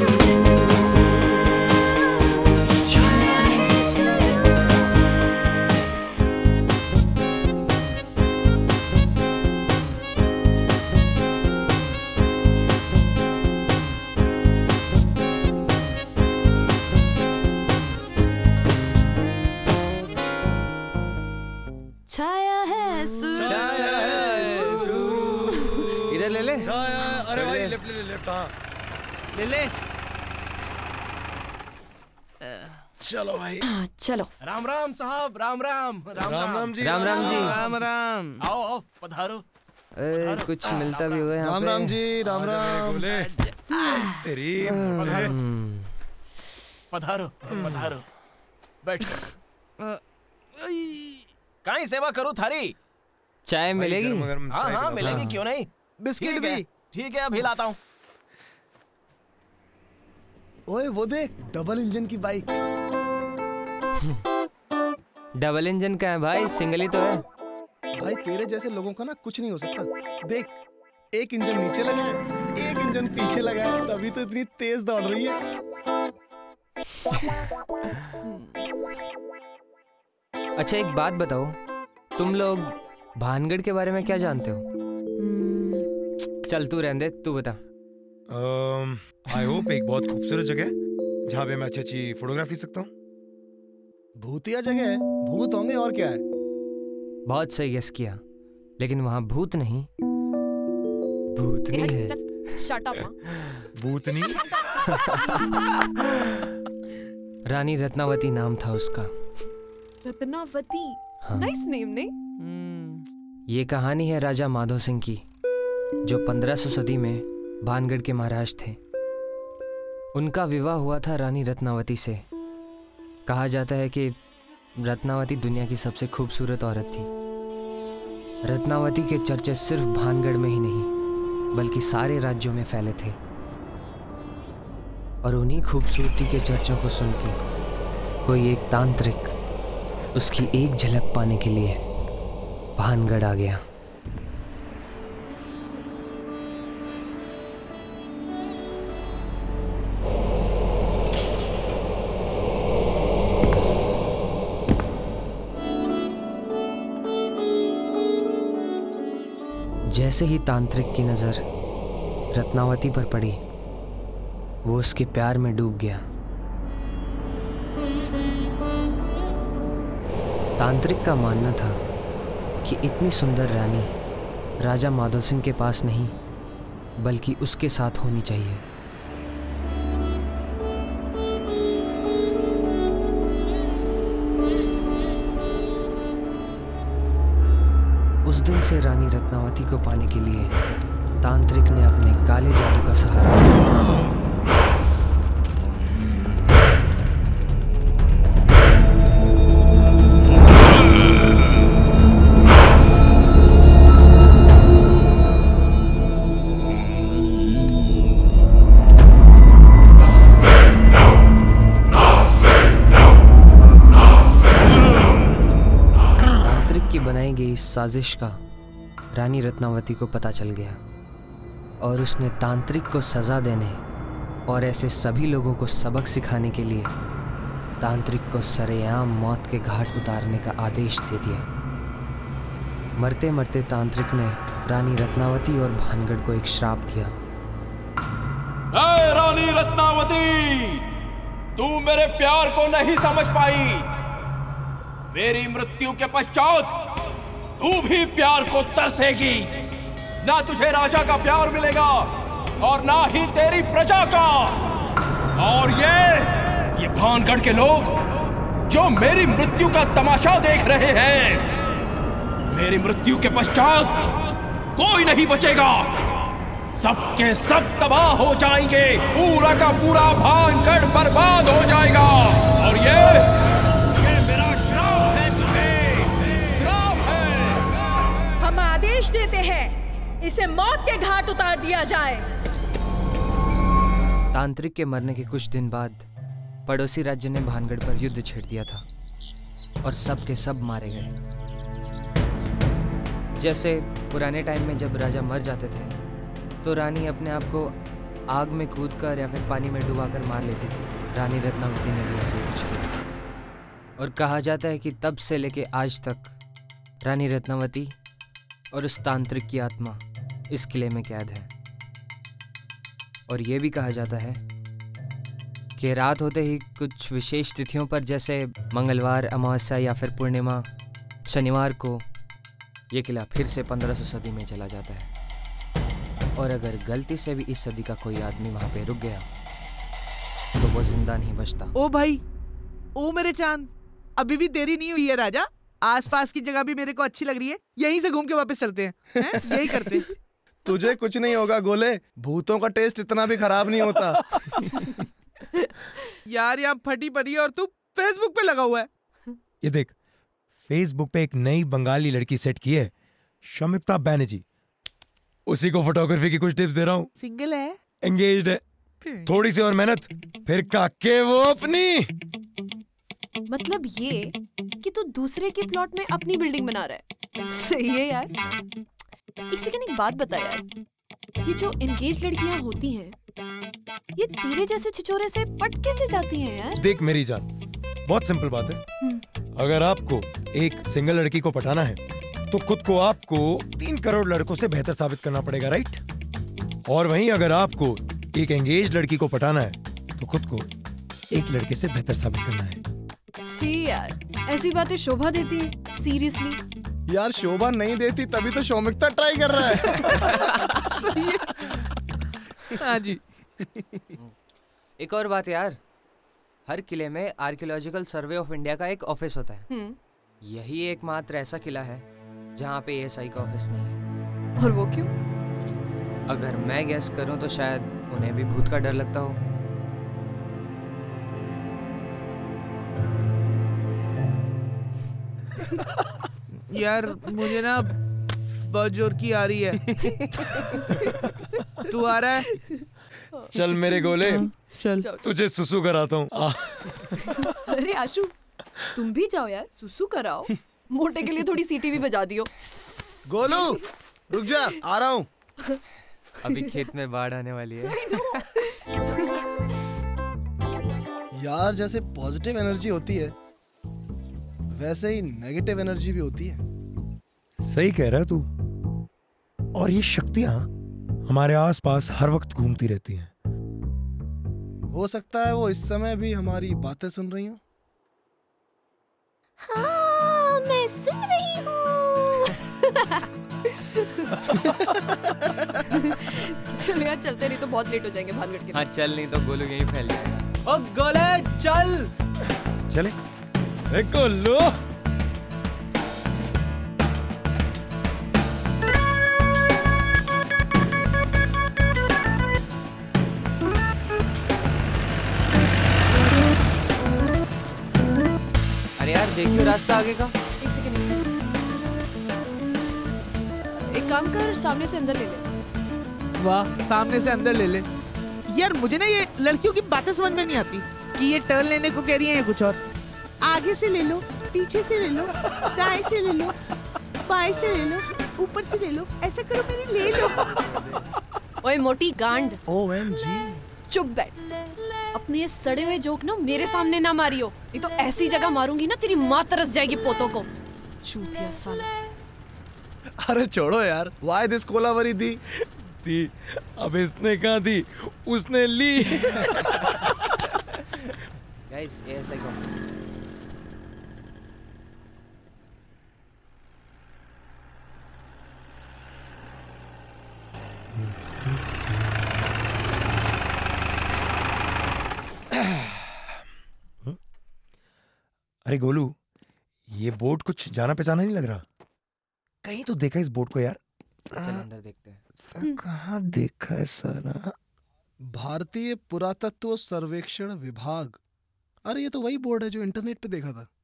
इधर ले ले। अरे भाई लेफ्ट ले लेफ्ट। हाँ ले ले। चलो भाई चलो। राम राम साहब, राम राम। राम जी, राम राम जी। राम राम। आओ आओ पधारो। कुछ मिलता भी होगा यहाँ राम पे। राम जी, राम राम। तेरी पधारो पधारो, बैठो। कहीं सेवा करूँ थारी? चाय मिलेगी? हाँ हाँ मिलेगी, क्यों नहीं। बिस्किट भी। ठीक है अभी लाता हूँ। ओए वो देख, डबल इंजन की बाइक। डबल इंजन का है भाई, सिंगल ही तो है। भाई तेरे जैसे लोगों का ना कुछ नहीं हो सकता। देख, एक इंजन नीचे लगा है, एक इंजन पीछे लगा है, तभी तो इतनी तेज दौड़ रही है। अच्छा एक बात बताओ, तुम लोग भानगढ़ के बारे में क्या जानते हो? चल तू रहने दे, तू बता। आई होप एक बहुत खूबसूरत जगह है जहाँ पे मैं अच्छी अच्छी फोटोग्राफी सकता हूँ। भूतिया जगह है, भूत होंगे और क्या है। बहुत सही गेस किया, लेकिन वहाँ भूत नहीं, भूतनी है। Shut up. भूतनी? रानी रत्नावती नाम था उसका। रत्नावती, हाँ। नाइस नेम नहीं? ये कहानी है राजा माधो सिंह की, जो 1500 सदी में भानगढ़ के महाराज थे। उनका विवाह हुआ था रानी रत्नावती से। कहा जाता है कि रत्नावती दुनिया की सबसे खूबसूरत औरत थी। रत्नावती के चर्चे सिर्फ भानगढ़ में ही नहीं बल्कि सारे राज्यों में फैले थे। और उन्हीं खूबसूरती के चर्चों को सुन के कोई एक तांत्रिक उसकी एक झलक पाने के लिए भानगढ़ आ गया। जैसे ही तांत्रिक की नजर रत्नावती पर पड़ी, वो उसके प्यार में डूब गया। तांत्रिक का मानना था कि इतनी सुंदर रानी राजा माधो सिंह के पास नहीं बल्कि उसके साथ होनी चाहिए। उस दिन से रानी रत्नावती को पाने के लिए तांत्रिक ने अपने काले जादू का सहारा लिया। इस साजिश का रानी रत्नावती को पता चल गया और उसने तांत्रिक को सजा देने और ऐसे सभी लोगों को सबक सिखाने के लिए तांत्रिक को सरेआम मौत के घाट उतारने का आदेश दे दिया। मरते मरते तांत्रिक ने रानी रत्नावती और भानगढ़ को एक श्राप दिया। ऐ रानी रत्नावती, तू मेरे प्यार को नहीं समझ पाई। मेरी मृत्यु के पश्चात तू भी प्यार को तरसेगी। ना तुझे राजा का प्यार मिलेगा और ना ही तेरी प्रजा का। और ये भानगढ़ के लोग जो मेरी मृत्यु का तमाशा देख रहे हैं, मेरी मृत्यु के पश्चात कोई नहीं बचेगा। सबके सब तबाह हो जाएंगे। पूरा का पूरा भानगढ़ बर्बाद हो जाएगा। और ये मेरा श्राप है तुझे, श्राप है। हम आदेश देते हैं इसे मौत के घाट उतार दिया जाए। तांत्रिक के मरने के कुछ दिन बाद पड़ोसी राज्य ने भानगढ़ पर युद्ध छेड़ दिया था और सब के सब मारे गए। जैसे पुराने टाइम में जब राजा मर जाते थे तो रानी अपने आप को आग में कूदकर या फिर पानी में डुबाकर मार लेती थी। रानी रत्नावती ने भी ऐसा ही कुछ किया और कहा जाता है कि तब से लेके आज तक रानी रत्नावती और उस तांत्रिक की आत्मा इस किले में कैद है। और ये भी कहा जाता है कि रात होते ही कुछ विशेष तिथियों पर जैसे मंगलवार, अमावस्या या फिर पूर्णिमा, शनिवार को ये किला फिर से 1500 सदी में चला जाता है। और अगर गलती से भी इस सदी का कोई आदमी वहां पे रुक गया तो वो जिंदा नहीं बचता। ओ भाई, ओ मेरे चांद, अभी भी देरी नहीं हुई है राजा। आसपास की जगह भी मेरे को अच्छी लग रही है। यहीं से घूम के वापस चलते हैं, यही करते हैं। तुझे कुछ नहीं होगा गोले, भूतों का टेस्ट इतना भी खराब नहीं होता। यार यहाँ फटी पड़ी है और तू फेसबुक पे लगा हुआ है। ये देख, फेसबुक पे एक नई बंगाली लड़की सेट की है, शमिता बैनर्जी। उसी को फोटोग्राफी की कुछ टिप्स दे रहा हूँ। सिंगल है, एंगेज्ड है, थोड़ी सी और मेहनत फिर काके वो अपनी। मतलब ये कि तू दूसरे के प्लॉट में अपनी बिल्डिंग बना रहा है। सही है यार। एक सेकंड, एक बात बता यार, ये जो एंगेज लड़कियां होती हैं ये तेरे जैसे छिछोरे से पट कैसे जाती हैं यार? देख मेरी जान, बहुत सिंपल बात है। अगर आपको एक सिंगल लड़की को पटाना है तो खुद को आपको 3 करोड़ लड़कों से बेहतर साबित करना पड़ेगा, राइट? और वहीं अगर आपको एक एंगेज लड़की को पटाना है तो खुद को एक लड़के से बेहतर साबित करना है। छी यार, ऐसी बातें शोभा देती है सीरियसली? यार शोभा नहीं देती तभी तो शौमिकता ट्राई कर रहा है। हाँ जी। एक और बात यार, हर किले में आर्कियोलॉजिकल सर्वे ऑफ इंडिया का एक ऑफिस होता है। यही एकमात्र ऐसा किला है जहाँ पे एएसआई का ऑफिस नहीं है। और वो क्यों? अगर मैं गैस करूं तो शायद उन्हें भी भूत का डर लगता हो। यार मुझे ना बहुत जोर की आ रही है। तू आ रहा है? चल मेरे गोले, चल तुझे सुसु कराता हूँ। अरे आशु, तुम भी जाओ यार, सुसु कराओ। मोटे के लिए थोड़ी सीटी भी बजा दियो। गोलू रुक जा, आ रहा हूँ। अभी खेत में बाढ़ आने वाली है। यार जैसे पॉजिटिव एनर्जी होती है वैसे ही नेगेटिव एनर्जी भी होती है। सही कह रहा है तू। और ये शक्तियां हमारे आसपास हर वक्त घूमती रहती हैं। हो सकता है वो इस समय भी हमारी बातें सुन रही हो। हाँ, मैं सुन रही हूँ। चलो यार चलते, नहीं तो बहुत लेट हो जाएंगे भानगढ़ के। हाँ चल, नहीं तो गोलू यहीं फैल जाएगा। ओ गोले चल। चले गोलू। अरे यार देखियो रास्ता आगे का। एक सेकंड। एक काम कर, सामने से अंदर ले ले। वाह, सामने से अंदर ले ले। यार मुझे ना ये लड़कियों की बातें समझ में नहीं आती कि ये टर्न लेने को कह रही है या कुछ और। आगे से ले लो, पीछे से ले लो, दाएं से ले लो, बाएं से ले लो, ऊपर से ले लो, ऐसा करो मेरी ले लो। ओए मोटी गांड, OMG। चुप बैठ। अपने ये सड़े हुए जोक ना मेरे सामने ना मारियो, नहीं तो ऐसी जगह मारूंगी ना तेरी माँ तरस जाएगी पोतों को। चूतिया साला। अरे छोड़ो यार, वाई दिस कोलावरी दी थी, अब इसने कहा थी उसने ली। Guys ASI office. अरे गोलू, ये बोर्ड कुछ जाना पहचाना नहीं लग रहा। कहीं तो देखा इस बोर्ड को यार। चल अंदर देखते हैं। कहाँ देखा है साला? भारतीय पुरातत्व सर्वेक्षण विभाग। अरे ये तो वही बोर्ड है जो इंटरनेट पे देखा था।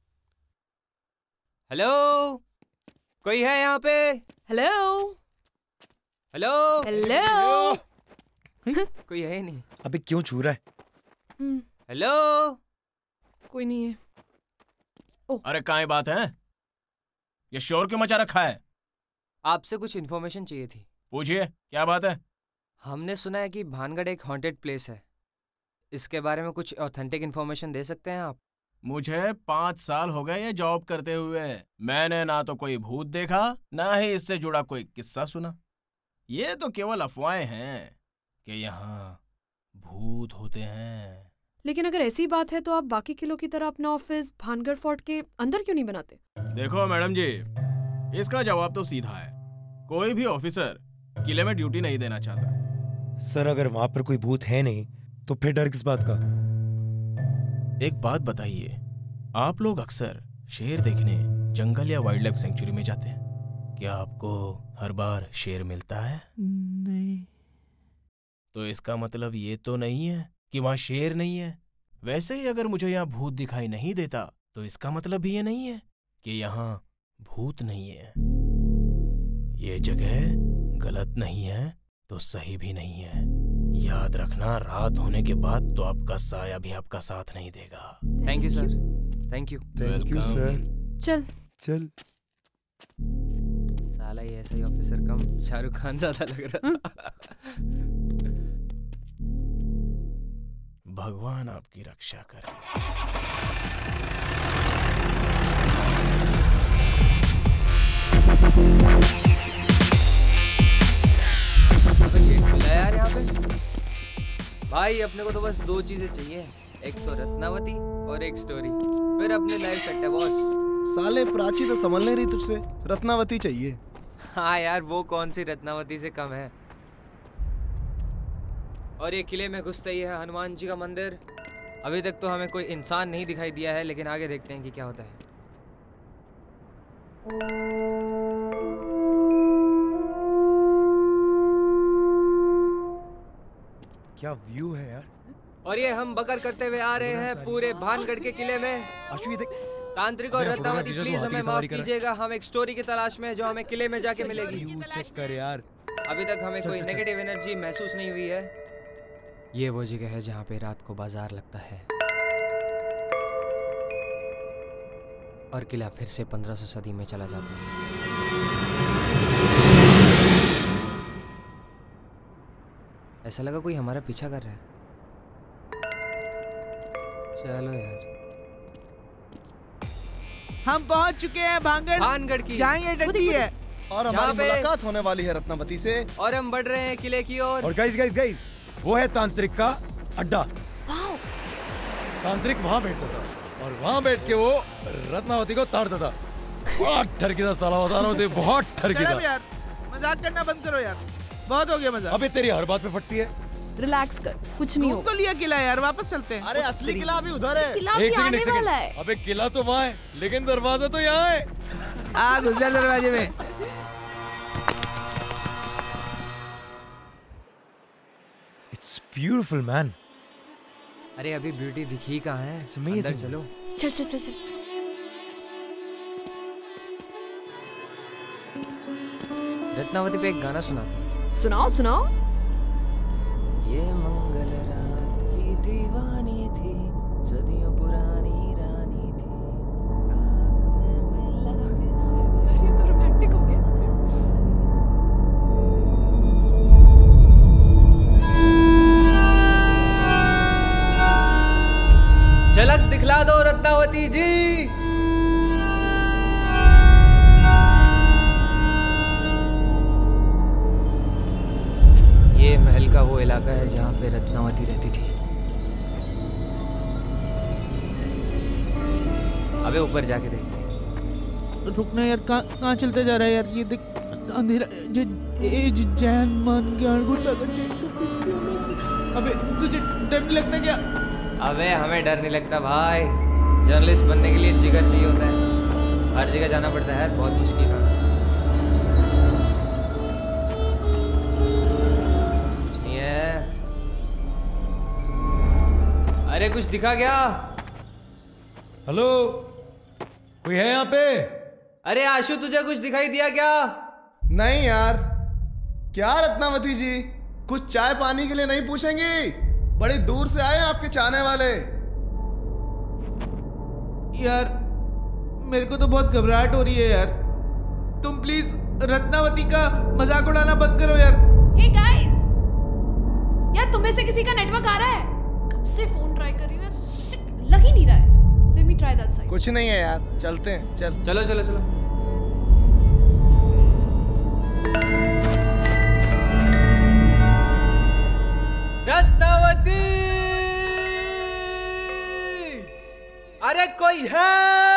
हेलो, कोई है यहाँ पे? Hello hello hello. कोई है ही नहीं। अबे क्यों छू रहा है? हेलो, कोई नहीं है। अरे काहे बात है? ये शोर क्यों मचा रखा है? आपसे कुछ इन्फॉर्मेशन चाहिए थी। पूछिए, क्या बात है? हमने सुना है कि भानगढ़ एक हॉन्टेड प्लेस है। इसके बारे में कुछ ऑथेंटिक इन्फॉर्मेशन दे सकते हैं आप? मुझे 5 साल हो गए ये जॉब करते हुए। मैंने ना तो कोई भूत देखा, ना ही इससे जुड़ा कोई किस्सा सुना। ये तो केवल अफवाहें हैं कि यहाँ भूत होते हैं। लेकिन अगर ऐसी बात है तो आप बाकी किलो की तरह अपना ऑफिस भानगढ़ फोर्ट के अंदर क्यों नहीं बनाते? देखो मैडम जी, इसका जवाब तो सीधा है। कोई भी ऑफिसर किले में ड्यूटी नहीं देना चाहता। सर अगर वहां पर कोई भूत है नहीं तो फिर डर किस बात का? एक बात बताइए, आप लोग अक्सर शेर देखने जंगल या वाइल्ड लाइफ सेंचुरी में जाते हैं, क्या आपको हर बार शेर मिलता है? नहीं। तो इसका मतलब ये तो नहीं है कि वहां शेर नहीं है। वैसे ही अगर मुझे यहाँ भूत दिखाई नहीं देता तो इसका मतलब भी ये नहीं है कि यहाँ भूत नहीं है। ये जगह गलत नहीं है तो सही भी नहीं है। याद रखना, रात होने के बाद तो आपका साया भी आपका साथ नहीं देगा। Thank you sir. Thank you. Thank you sir. चल चल। साला ये ऐसा ही ऑफिसर कम शाहरुख खान ज्यादा लग रहा था। भगवान आपकी रक्षा करे। यार यहाँ पे भाई अपने को तो बस 2 चीजें चाहिए, एक तो रत्नावती और एक स्टोरी, फिर अपनी लाइफ सेट है बॉस। साले प्राची तो संभल नहीं रही तुझसे, रत्नावती चाहिए। हाँ यार, वो कौन सी रत्नावती से कम है। और ये किले में घुसते ही है हनुमान जी का मंदिर। अभी तक तो हमें कोई इंसान नहीं दिखाई दिया है, लेकिन आगे देखते हैं कि क्या होता है। क्या व्यू है यार। और ये हम बकर करते हुए आ रहे हैं पूरे भानगढ़ के किले में। आशु ये देख। तांत्रिक और रत्नावती प्लीज हमें माफ कीजिएगा, हम एक स्टोरी की तलाश में है जो हमें किले में जाके मिलेगी। चेक कर यार। अभी तक हमें कोई नेगेटिव एनर्जी महसूस नहीं हुई है। ये वो जगह है जहाँ पे रात को बाजार लगता है और किला फिर से 1500 सदी में चला जाता है। ऐसा लगा कोई हमारा पीछा कर रहा है। चलो यार, हम पहुंच चुके हैं भानगढ़ की जहाँ ये डंडी है और हमारी मुलाकात होने वाली है रत्नावती से। और हम बढ़ रहे हैं किले की ओर। और गाइस वो है तांत्रिक का अड्डा। तांत्रिक वहाँ बैठता था और वहाँ बैठ के वो रत्नावती को ताड़ता था। बहुत ठरकी था साला, बता रहा हूँ, बहुत ठरकी था। यार मजाक करना बंद करो यार, बहुत हो गया मजाक। अबे तेरी हर बात पे फटती है। रिलैक्स कर, कुछ नहीं होगा। तो लिया किला यार, वापस चलते हैं। अरे असली किला अभी उधर है। एक सेकंड। अबे किला तो वहाँ है लेकिन दरवाजा तो यहाँ है। आ घुस जा दरवाजे में। It's beautiful man. अरे अभी ब्यूटी दिखी कहाँ है? अंदर चलो। चल चल चल चल। रत्नावती पे एक गाना सुनाता। सुनाओ सुनाओ। ये मंगल रात की दीवानी थी, सदियों पुरानी रानी थी, रात में मिला कैसे। यार ये तो रोमांटिक हो गया। झलक दिखला दो रत्नावती जी। ये महल का वो इलाका है जहाँ पे रत्नावती रहती थी। अबे ऊपर जाके देख। रुकना यार, कहाँ चलते जा रहा है यार? ये देख अंधेरा, जैन मन ज्ञान गुण सागर। अबे तुझे डर नहीं लगता क्या? अबे हमें डर नहीं लगता भाई, जर्नलिस्ट बनने के लिए जिगर चाहिए होता है, हर जगह जाना पड़ता है, बहुत मुश्किल है। कुछ नहीं है। अरे कुछ दिखा क्या? हेलो, कोई है यहाँ पे? अरे आशु तुझे कुछ दिखाई दिया क्या? नहीं यार। क्या रत्नावती जी, कुछ चाय पानी के लिए नहीं पूछेंगी? बड़ी दूर से आए आपके चाहने वाले। यार मेरे को तो बहुत घबराहट हो रही है यार, तुम प्लीज रत्नावती का मजाक उड़ाना बंद करो यार। हे गाइस, यार तुम में से किसी का नेटवर्क आ रहा है? कब से फोन ट्राई कर रही हूँ यार, शिट, लग ही नहीं रहा है। Let me try that side. कुछ नहीं है यार, चलते हैं। चलो चलो चलो। रत्नावती, अरे कोई है?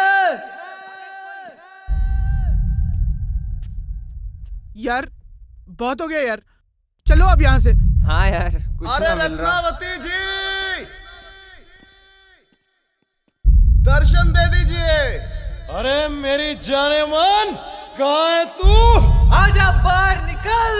यार बहुत हो गया यार, चलो अब यहाँ से। हाँ यार कुछ अरे रत्नावती जी, दर्शन दे दीजिए। अरे मेरी जाने मन, कहाँ है तू? आजा बाहर निकल।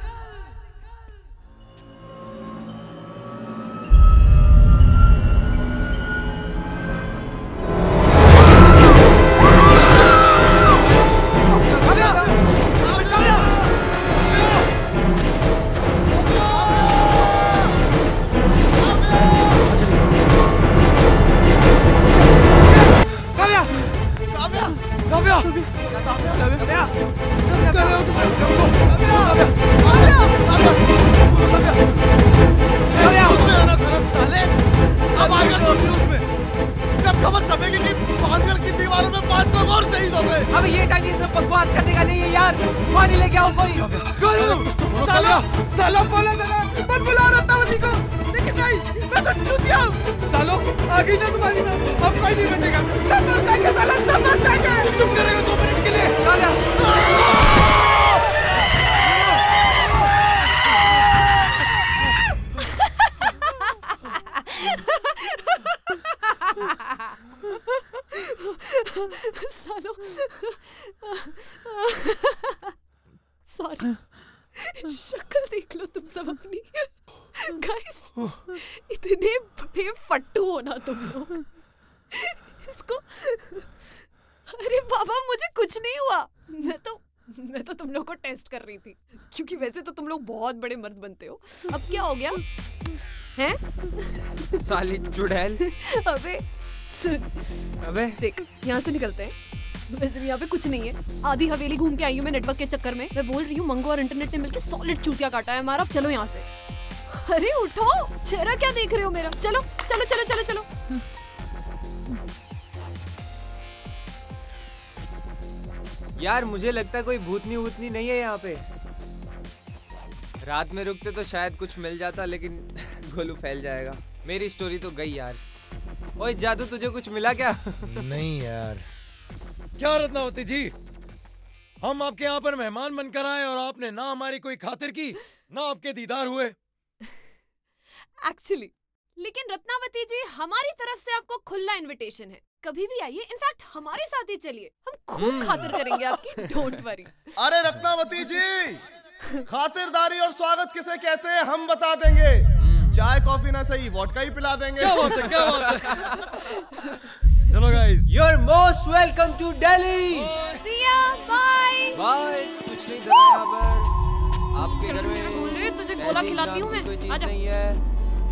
शक्ल देख लो तुम सब अपनी। गाइस, इतने बड़े फट्टू हो ना तुम लोग। पापा मुझे कुछ नहीं हुआ। मैं तो तुम लोग को टेस्ट कर रही थी, क्योंकि वैसे तो तुम लोग बहुत बड़े मर्द बनते हो। अब क्या हो गया हैं? साली चुड़ैल। अबे सुन, अबे देख यहाँ से निकलते हैं। वैसे भी यहाँ पे कुछ नहीं है, आधी हवेली घूम के आई हूँ मैं नेटवर्क के चक्कर में। मैं बोल रही हूँ मंगो और इंटरनेट ने मिलकर सॉलिड चूतिया काटा है हमारा। अब चलो यहाँ से। अरे उठो, चेहरा क्या देख रहे हो मेरा? चलो चलो चलो चलो चलो। यार मुझे लगता है कोई भूतनी वूतनी नहीं है यहाँ पे। रात में रुकते तो शायद कुछ मिल जाता, लेकिन गोलू फैल जाएगा। मेरी स्टोरी तो गई यार। ओए जादू, तुझे कुछ मिला क्या? नहीं यार। क्या रत्नावती जी, हम आपके यहाँ पर मेहमान बनकर आए और आपने ना हमारी कोई खातिर की, ना आपके दीदार हुए। एक्चुअली लेकिन रत्नावती जी, हमारी तरफ से आपको खुला इनविटेशन है, कभी भी आइए। इनफैक्ट हमारे साथ ही चलिए, हम खूब खातिर करेंगे आपकी, डोंट वरी। अरे रत्नावती जी, खातिरदारी और स्वागत किसे कहते हैं हम बता देंगे। चाय कॉफी ना सही, वोडका ही पिला देंगे। क्या बात है, क्या बात है। चलो guys, you are most welcome to Delhi. See ya, bye। Bye. कुछ नहीं था यहाँ पर आपके घर में। बोल रहे तुझे गोला खिलाती हूँ मैं, आजा। नहीं है।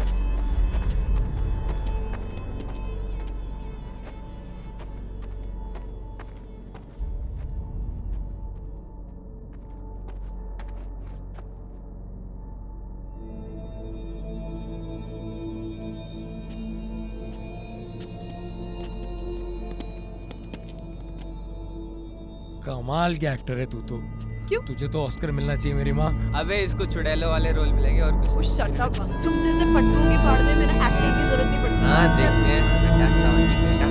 कमाल के एक्टर है तू तो। क्यों? तुझे तो ऑस्कर मिलना चाहिए मेरी माँ। अबे इसको चुड़ैलों वाले रोल मिलेंगे और कुछ। Shut up. तुम जैसे पट्टू की फाड़ दे, मेरा एक्टिंग की जरूरत नहीं पड़ती। हाँ देखते हैं बेटा, साउंड बेटा।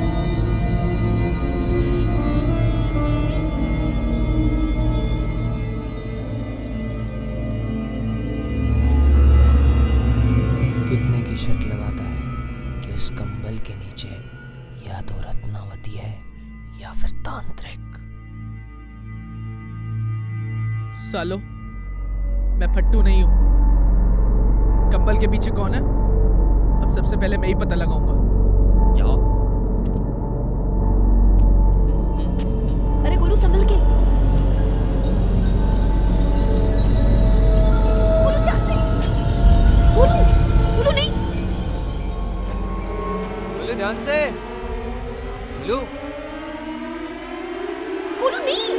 कितने की शर्ट लगाता है कि उस कंबल के नीचे या तो रत्नावती है या फिर तांत्रिक। सालो, मैं फट्टू नहीं हूँ। कंबल के पीछे कौन है? अब सबसे पहले मैं ही पता लगाऊंगा। जाओ। अरे गोलू संभल के। गोलू ध्यान से। गोलू, गोलू नहीं। गोलू ध्यान से। गोलू। गोलू नहीं।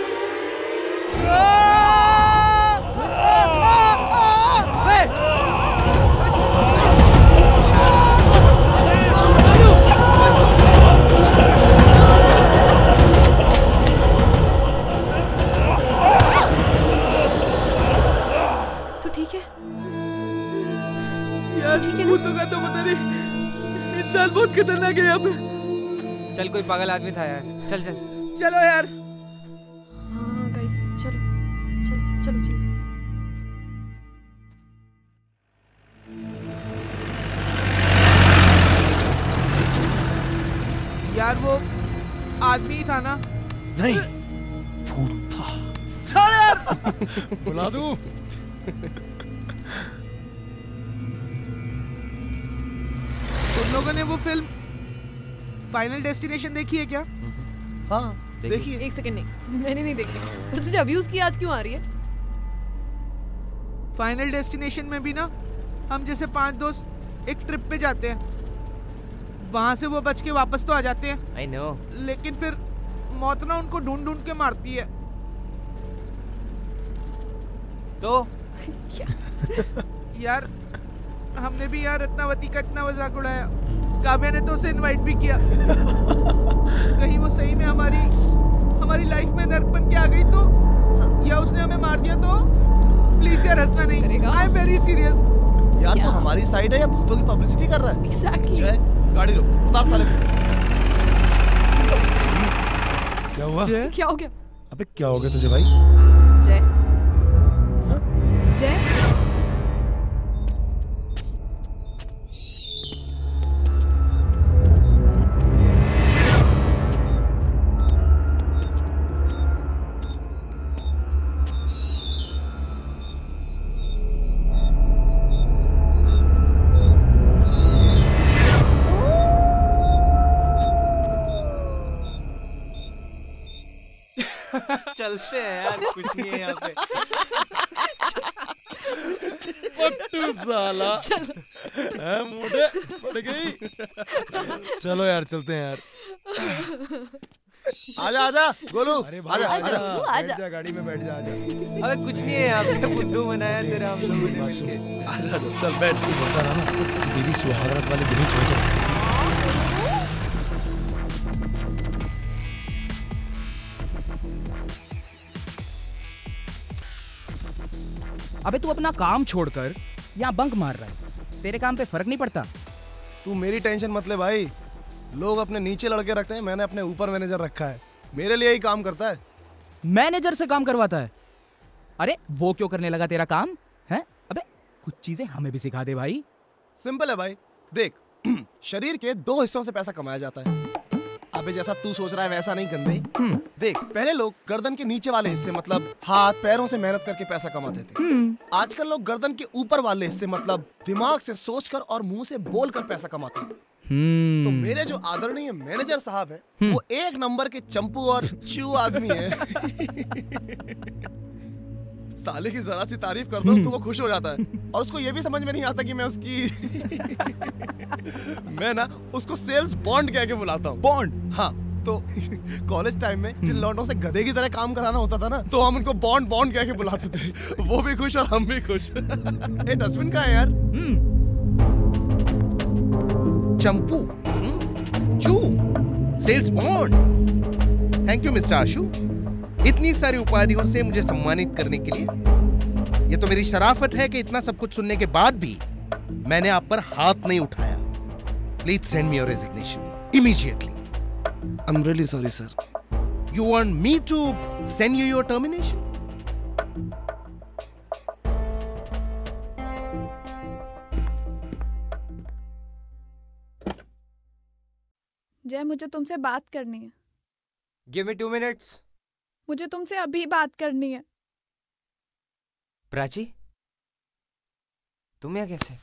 तो ठीक है यार, भूतों का तो पता नहीं, इंसान बहुत खतरनाक है यहाँ पे। चल, कोई पागल आदमी था यार। चल चल चलो यार। हाँ गाइस, चलो चलो चलो चलो। यार वो आदमी ही था ना? नहीं, भूत था। चल यार। बुला दूं? तुम लोगों ने वो फिल्म फाइनल डेस्टिनेशन देखी है क्या? हाँ देखिए। एक सेकंड, नहीं मैंने नहीं देखी। पर तुझे अब्यूज की याद क्यों आ रही है? फाइनल डेस्टिनेशन में भी ना हम जैसे 5 दोस्त एक ट्रिप पे जाते हैं, वहां से वो बच के वापस तो आ जाते हैं। I know। लेकिन फिर मौत ना उनको ढूंढ ढूंढ के मारती है। तो यार हमने भी यार रत्नावती का इतना मजाक उड़ाया, काव्या ने तो उसे इनवाइट भी किया। कहीं वो सही में हमारी लाइफ में नर्क बन के आ गई तो, या उसने हमें मार दिया तो? प्लीज यार हंसना नहीं, आई एम वेरी सीरियस। यार तो हमारी साइड है या भूतों की पब्लिसिटी कर रहा है? Exactly। जय, गाड़ी रोक, उतार साले को। क्या हुआ? क्या हो गया? अबे क्या हो गया तुझे भाई? जय। जय। चलते हैं यार, कुछ नहीं है यहाँ पे। पट्टू साला मोटे पड़ गई। चलो यार चलते हैं यार। आजा आजा गोलू, अरे आजा आजा बैठ जा, गाड़ी में बैठ जा, आजा। अबे कुछ नहीं है यहाँ पे, बुद्धू बनाया तेरा हम लोगों ने मिलके। आजा चल बैठ, से बोलता रहा ना दीदी सुहागरात वाले दिन ही छोड़। अबे तू अपना काम छोड़कर यहाँ बंक मार रहा है, तेरे काम पे फर्क नहीं पड़ता? तू मेरी टेंशन मत ले भाई, लोग अपने नीचे लड़के रखते हैं, मैंने अपने ऊपर मैनेजर रखा है, मेरे लिए ही काम करता है। मैनेजर से काम करवाता है? अरे वो क्यों करने लगा तेरा काम है? अबे कुछ चीजें हमें भी सिखा दे भाई। सिंपल है भाई, देख शरीर के 2 हिस्सों से पैसा कमाया जाता है। अबे जैसा तू सोच रहा है वैसा नहीं गंदे। देख पहले लोग गर्दन के नीचे वाले हिस्से मतलब हाथ पैरों से मेहनत करके पैसा कमाते थे। आजकल लोग गर्दन के ऊपर वाले हिस्से मतलब दिमाग से सोचकर और मुंह से बोलकर पैसा कमाते हैं। तो मेरे जो आदरणीय मैनेजर साहब है वो 1 नंबर के चंपू और चू आदमी है। साले की जरा सी तारीफ कर दो तो वो खुश हो जाता है, और उसको ये भी समझ में नहीं आता कि मैं उसकी मैं ना उसको सेल्स बॉन्ड कह के बुलाता हूँ। बॉन्ड? हाँ, तो कॉलेज टाइम में जिन लौंडों से गधे की तरह काम कराना होता था ना, तो हम उनको बॉन्ड बॉन्ड कह के बुलाते थे। वो भी खुश और हम भी खुश। ए डस्टबिन कहाँ है यार? चंपू, चू, sales bond. Thank you mister Ashu, इतनी सारी उपाधियों से मुझे सम्मानित करने के लिए। ये तो मेरी शराफत है कि इतना सब कुछ सुनने के बाद भी मैंने आप पर हाथ नहीं उठाया। Please send me your resignation immediately. I am really sorry sir. You want me to send you your termination? Jai, मुझे तुमसे बात करनी है। Give me 2 minutes. मुझे तुमसे अभी बात करनी है। प्राची, तुम यहाँ कैसे?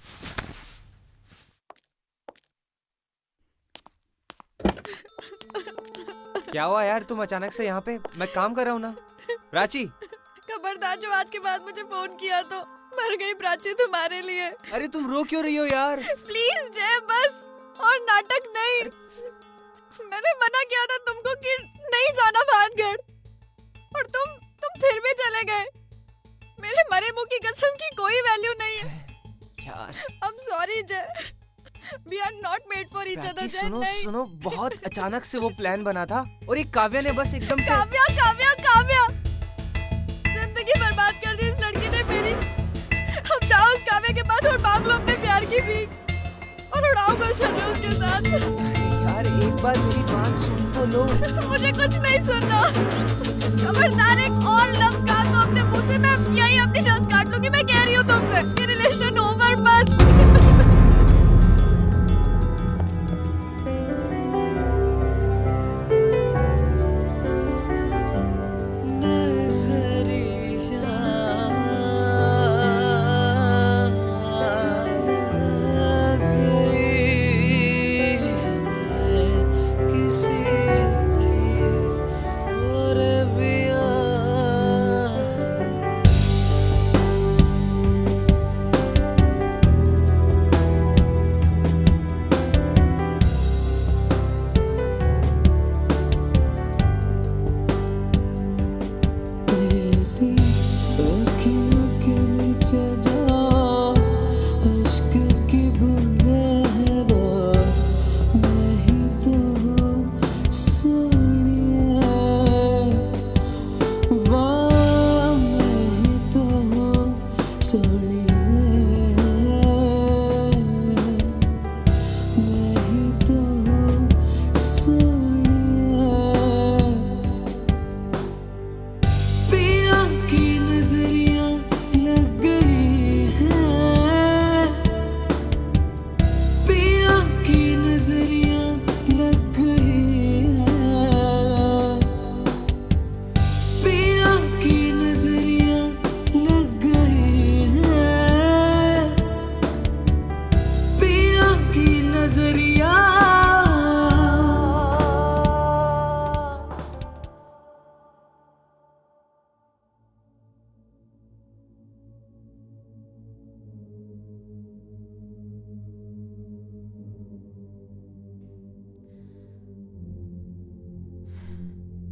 क्या हुआ यार, तुम अचानक से यहाँ पे? मैं काम कर रहा हूँ ना। प्राची, खबरदार जो आज के बाद मुझे फोन किया तो मर गई प्राची तुम्हारे लिए। अरे तुम रो क्यों रही हो यार? प्लीज जय, बस और नाटक नहीं। मैंने मना किया था तुमको कि नहीं जाना भानगढ़, और तुम फिर भी चले गए। मेरे मरे मुंह की कसम की कोई वैल्यू नहीं है यार। I'm sorry जय, we are not made for each other। सुनो सुनो, बहुत अचानक से वो प्लान बना था, और एक काव्या ने बस एकदम से काव्या काव्या काव्या जिंदगी बर्बाद कर दी इस लड़की ने मेरी। अब जाओ उस काव्या के पास और मांग लो अपने प्यार की भीख और उड़ाओ गुलशन उसके साथ। यार एक बार मेरी बात सुन तो लो। मुझे कुछ नहीं सुनना। खबरदार एक और लफ्ज कहा तो अपने मुंह से मैं यही अपनी नस काट लूंगी। मैं कह रही हूँ तुमसे, ये रिलेशन ओवर बस।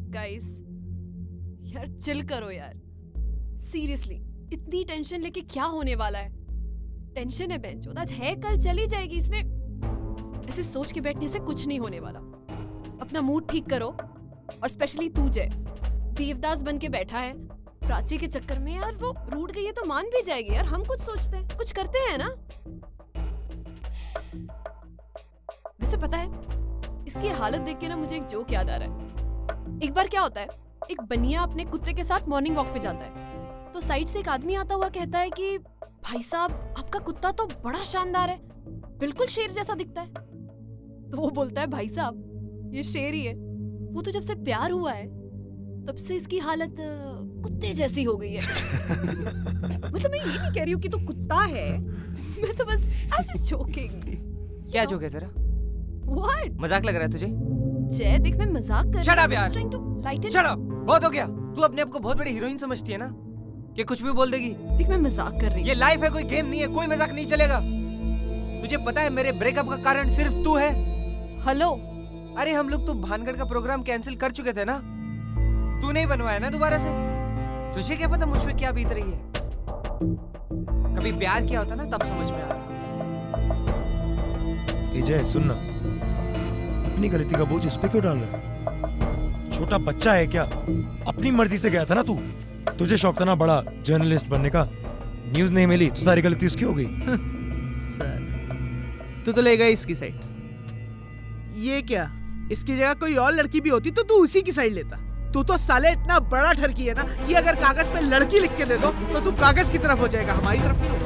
गाइस यार चिल करो यार, सीरियसली इतनी टेंशन लेके क्या होने वाला है? टेंशन है बेंचो, आज है कल चली जाएगी, इसमें ऐसे सोच के बैठने से कुछ नहीं होने वाला। अपना मूड ठीक करो, और स्पेशली तू जय देवदास बन के बैठा है प्राची के चक्कर में यार, वो रूठ गई है तो मान भी जाएगी यार। हम कुछ सोचते हैं, कुछ करते हैं ना। वैसे पता है इसकी हालत देख के ना मुझे एक जोक याद आ रहा है। एक बार क्या होता है, एक बनिया अपने कुत्ते के साथ मॉर्निंग वॉक पे जाता है, तो साइड से एक आदमी आता हुआ कहता है कि भाई साहब आपका कुत्ता तो बड़ा शानदार है, बिल्कुल शेर जैसा दिखता है। तो वो बोलता है भाई साहब ये शेर ही है, वो तो जब से प्यार हुआ है तब से इसकी हालत कुत्ते जैसी हो गई है। मतलब मैं ये नहीं कह रही हूँ कि तू कुत्ता है, मैं तो बस आई जस्ट जोकिंग। क्या जोक है तेरा? What? मजाक लग रहा है तुझे? जय देख मैं मजाक कर रही हूँ। Shut up यार। Shut up। बहुत हो गया। तू अपने आप को बहुत बड़ी हीरोइन समझती है ना, कि कुछ भी बोल देगी। देख मैं मजाक कर रही हूँ। ये लाइफ है, कोई गेम नहीं है, कोई मजाक नहीं चलेगा। तुझे पता है मेरे ब्रेकअप का कारण सिर्फ तू है। हेलो। अरे हम लोग तो भानगढ़ का प्रोग्राम कैंसिल कर चुके थे ना, तू नहीं बनवाया ना दोबारा से। तुझे क्या पता मुझ पे क्या बीत रही है? कभी प्यार किया होता ना तब समझ में आता। जय सुनना, अपनी गलती का बोझ उस पे क्यों डाल रहा है? छोटा बच्चा है क्या? अपनी मर्जी से गया था ना तू। तुझे शौक था ना बड़ा जर्नलिस्ट बनने का, न्यूज नहीं मिली तो सारी गलती उसकी हो गई। सर तू तो ले गई इसकी साइड। ये क्या, इसकी जगह कोई और लड़की भी होती तो तू उसी की साइड लेता। तू तो साले इतना बड़ा ठरकी है ना कि अगर कागज पे लड़की लिख के दे दो तो तू कागज की तरफ हो जाएगा, हमारी तरफ नहीं।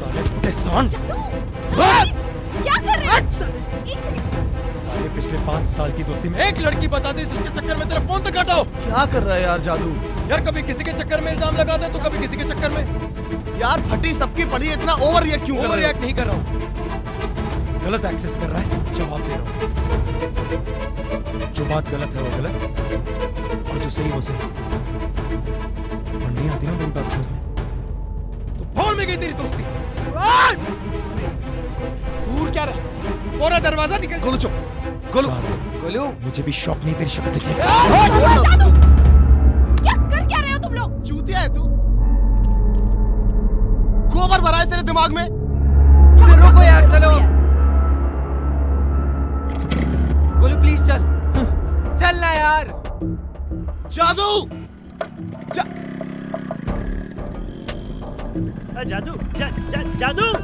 क्या कर रहे हो? एक सेकंड। साले पिछले 5 साल की दोस्ती में एक लड़की बता दी जिसके चक्कर में तेरा फोन तक काटा हो। क्या कर रहा है यार जादू? यार कभी किसी के चक्कर में इल्जाम लगा दे तो कभी किसी के चक्कर में। यार फटी सबकी पड़ी, इतना ओवर रिएक्ट क्यों कर रहा है? ओवर रिएक्ट नहीं कर रहा हूँ, गलत एक्सेस कर रहा है, जवाब दे रहा हूँ। जो बात गलत है वो गलत, और जो सही वो सही। और नहीं आती ना मेरी बात समझ में तो फोन में गई तेरी दोस्ती। घूर क्या रहा? पूरा दरवाजा निकल। गोलू चुप। गोलू गोलू मुझे भी शौक नहीं तेरी शक्ल देखने क्या कर क्या रहे हो तुम लोग? चूतिया है तू, गोबर भरा है तेरे दिमाग में। रुको यार, चलो गोलू प्लीज चल, चल ना यार। जादू जादू जादू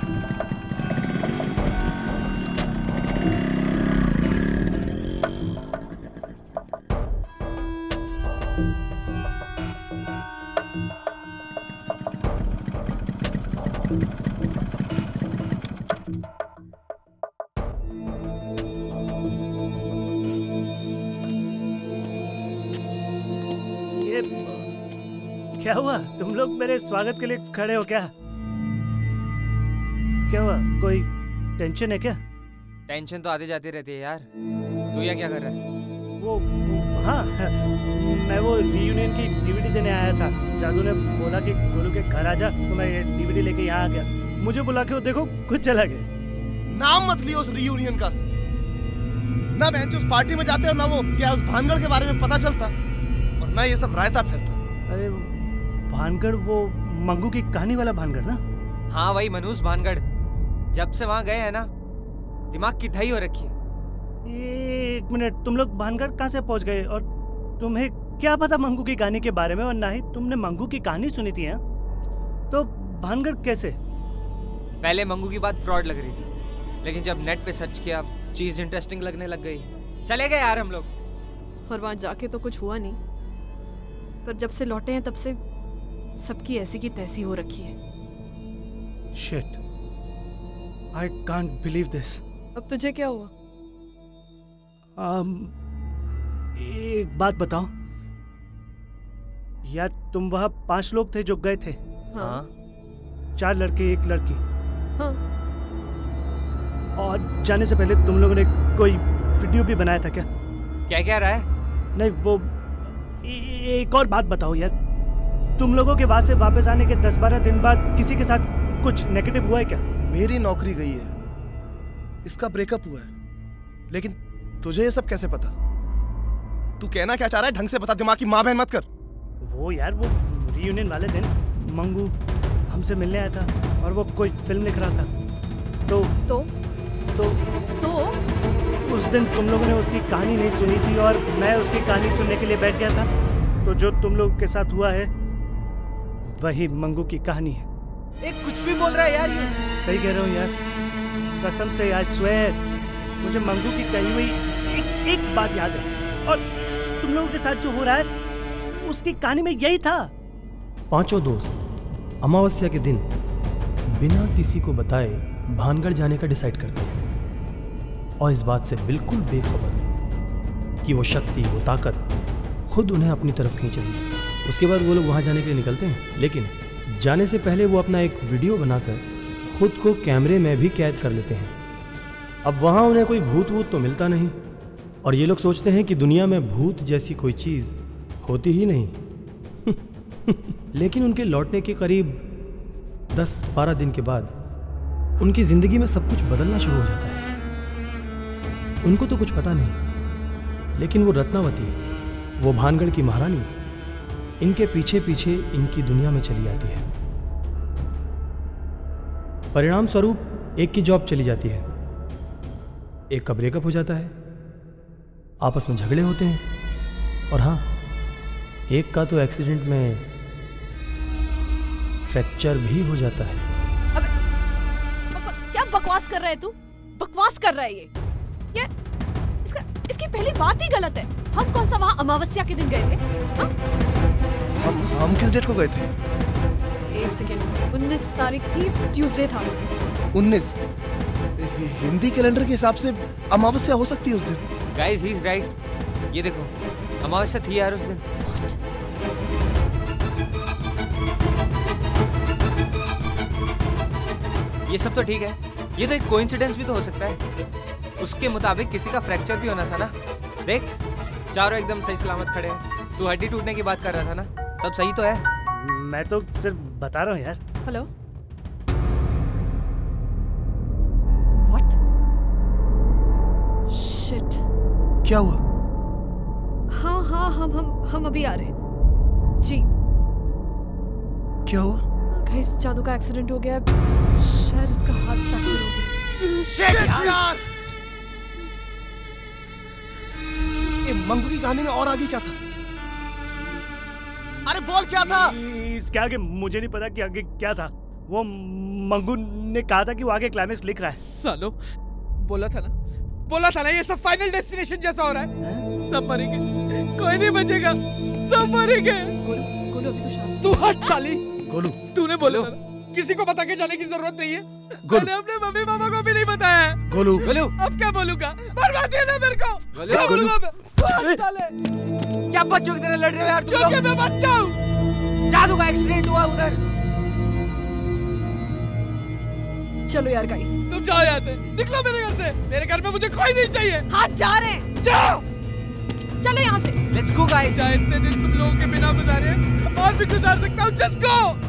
क्या हुआ? तुम लोग मेरे स्वागत के लिए खड़े हो क्या? क्या हुआ? कोई टेंशन है क्या? टेंशन तो आती जाती रहती है यार। तू यहाँ क्या कर रहा है? हाँ मैं वो रीयूनियन की डीवीडी देने आया था। जादू ने बोला कि गोलू के घर आ जा, तो मैं ये डीवीडी लेके यहाँ आ गया। मुझे बुला के वो देखो खुद चला गया। नाम मत लियो उस रीयूनियन का। ना बेंच उस पार्टी में जाते हो, ना वो क्या उस भानगढ़ के बारे में पता चलता, और ना ये सब रायता फैलता। अरे भानगढ़, वो मंगू की कहानी वाला भानगढ़ ना? हाँ वही मनूस भानगढ़। जब से वहाँ गए हैं ना दिमाग की धई हो रखी है। एक मिनट, तुम लोग भानगढ़ कहाँ से पहुँच गए? और तुम्हें क्या पता मंगू की कहानी के बारे में? और ना ही तुमने मंगू की कहानी सुनी थी। तो भानगढ़ कैसे? पहले मंगू की बात फ्रॉड लग रही थी, लेकिन जब नेट पे सर्च किया चीज इंटरेस्टिंग लगने लग गई। चले गए यार हम लोग। और वहाँ जाके तो कुछ हुआ नहीं, पर जब से लौटे हैं तब से सबकी ऐसी की तैसी हो रखी है। Shit. I can't believe this. अब तुझे क्या हुआ? एक बात बताओ यार, तुम वहाँ 5 लोग थे जो गए थे। हाँ। 4 लड़के 1 लड़की। हाँ। और जाने से पहले तुम लोगों ने कोई वीडियो भी बनाया था क्या? क्या रहा है? नहीं वो एक और बात बताओ यार, तुम लोगों के वहां से वापस आने के 10-12 दिन बाद किसी के साथ कुछ नेगेटिव हुआ है क्या? मेरी नौकरी गई है, इसका ब्रेकअप हुआ है, लेकिन तुझे ये सब कैसे पता? तू कहना क्या चाह रहा है? ढंग से बता, दिमाग की माँ बहन मत कर। वो यार, वो रियूनियन वाले दिन मंगू हमसे मिलने आया था और वो कोई फिल्म लिख रहा था। तो उस दिन तुम लोगों ने उसकी कहानी नहीं सुनी थी और मैं उसकी कहानी सुनने के लिए बैठ गया था। तो जो तुम लोगों के साथ हुआ है वही मंगू की कहानी है। एक कुछ भी बोल रहा है यार ये। सही कह रहा हूँ यार, कसम से आई स्वेयर, मुझे मंगू की कही हुई एक बात याद है और तुम लोगों के साथ जो हो रहा है उसकी कहानी में यही था। पांचों दोस्त अमावस्या के दिन बिना किसी को बताए भानगढ़ जाने का डिसाइड करते हैं और इस बात से बिल्कुल बेखबर कि वो शक्ति, वो ताकत खुद उन्हें अपनी तरफ खींच रही है। उसके बाद वो लोग वहां जाने के लिए निकलते हैं, लेकिन जाने से पहले वो अपना एक वीडियो बनाकर खुद को कैमरे में भी कैद कर लेते हैं। अब वहां उन्हें कोई भूत वूत तो मिलता नहीं और ये लोग सोचते हैं कि दुनिया में भूत जैसी कोई चीज होती ही नहीं। लेकिन उनके लौटने के करीब 10-12 दिन के बाद उनकी जिंदगी में सब कुछ बदलना शुरू हो जाता है। उनको तो कुछ पता नहीं, लेकिन वो रत्नावती, वो भानगढ़ की महारानी, इनके पीछे पीछे इनकी दुनिया में चली जाती है। परिणाम स्वरूप एक की जॉब चली जाती है, एक का ब्रेकअप हो जाता है, आपस में झगड़े होते हैं और हाँ, एक का तो एक्सीडेंट में फ्रैक्चर भी हो जाता है। क्या बकवास कर रहा है तू? बकवास कर रहा है ये इसकी पहली बात ही गलत है। हम कौन सा वहाँ अमावस्या के दिन गए थे? हम किस डेट को गए थे? एक सेकेंड, 19 तारीख थी, ट्यूसडे था। 19? हिंदी कैलेंडर के हिसाब से अमावस्या हो सकती है उस दिन। Guys, he is right. ये देखो, अमावस्या थी यार उस दिन। ये सब तो ठीक है, ये तो एक कोइंसिडेंस भी तो हो सकता है। उसके मुताबिक किसी का फ्रैक्चर भी होना था ना। देख, चारों एकदम सही सलामत खड़े हैं। तू हड्डी टूटने की बात कर रहा था ना, सब सही तो है। मैं तो सिर्फ बता रहा हूँ यार। Hello, what? शिट, क्या हुआ? हाँ, हम अभी आ रहे हैं जी। क्या हुआ? गाइस, जादू का एक्सीडेंट हो गया, शायद उसका हाथ फ्रैक्चर हो गया। शिट यार! ये मंगू की कहानी में और आगे क्या था? अरे बोल क्या था? इसके आगे मुझे नहीं पता कि आगे क्या था। वो मंगू ने कहा था कि वो आगे क्लाइमेक्स लिख रहा है। सालो, बोला था ना ये सब फाइनल डेस्टिनेशन जैसा हो रहा है। सब मरेंगे, कोई नहीं बचेगा, सब मरेंगे। गोलू अभी तो शांत। तू हट साली। गोलू, तूने बोला था किसी को बता के जाने की जरूरत नहीं है। मैंने अपने मम्मी पापा को भी नहीं बताया। गोलू, अब क्या बोलूंगा? बर्बाद दिया ना मेरे को। क्या बोलूंगा मैं? साले, क्या बच्चों की तरह लड़ रहे हो यार तुम लोग? क्योंकि मैं बच्चा हूँ। जादू का एक्सीडेंट हुआ उधर। चलो यार गाइस, तुम जाओ यहाँ से, निकलो मेरे घर से। मेरे घर में मुझे कोई नहीं चाहिए। हाथ जा रहे हैं, जाओ, चलो यहाँ से। Let's go guys. चाहे इतने दिन तुम लोगों के बिना गुजारे, और भी गुजार सकता हूँ। Just go.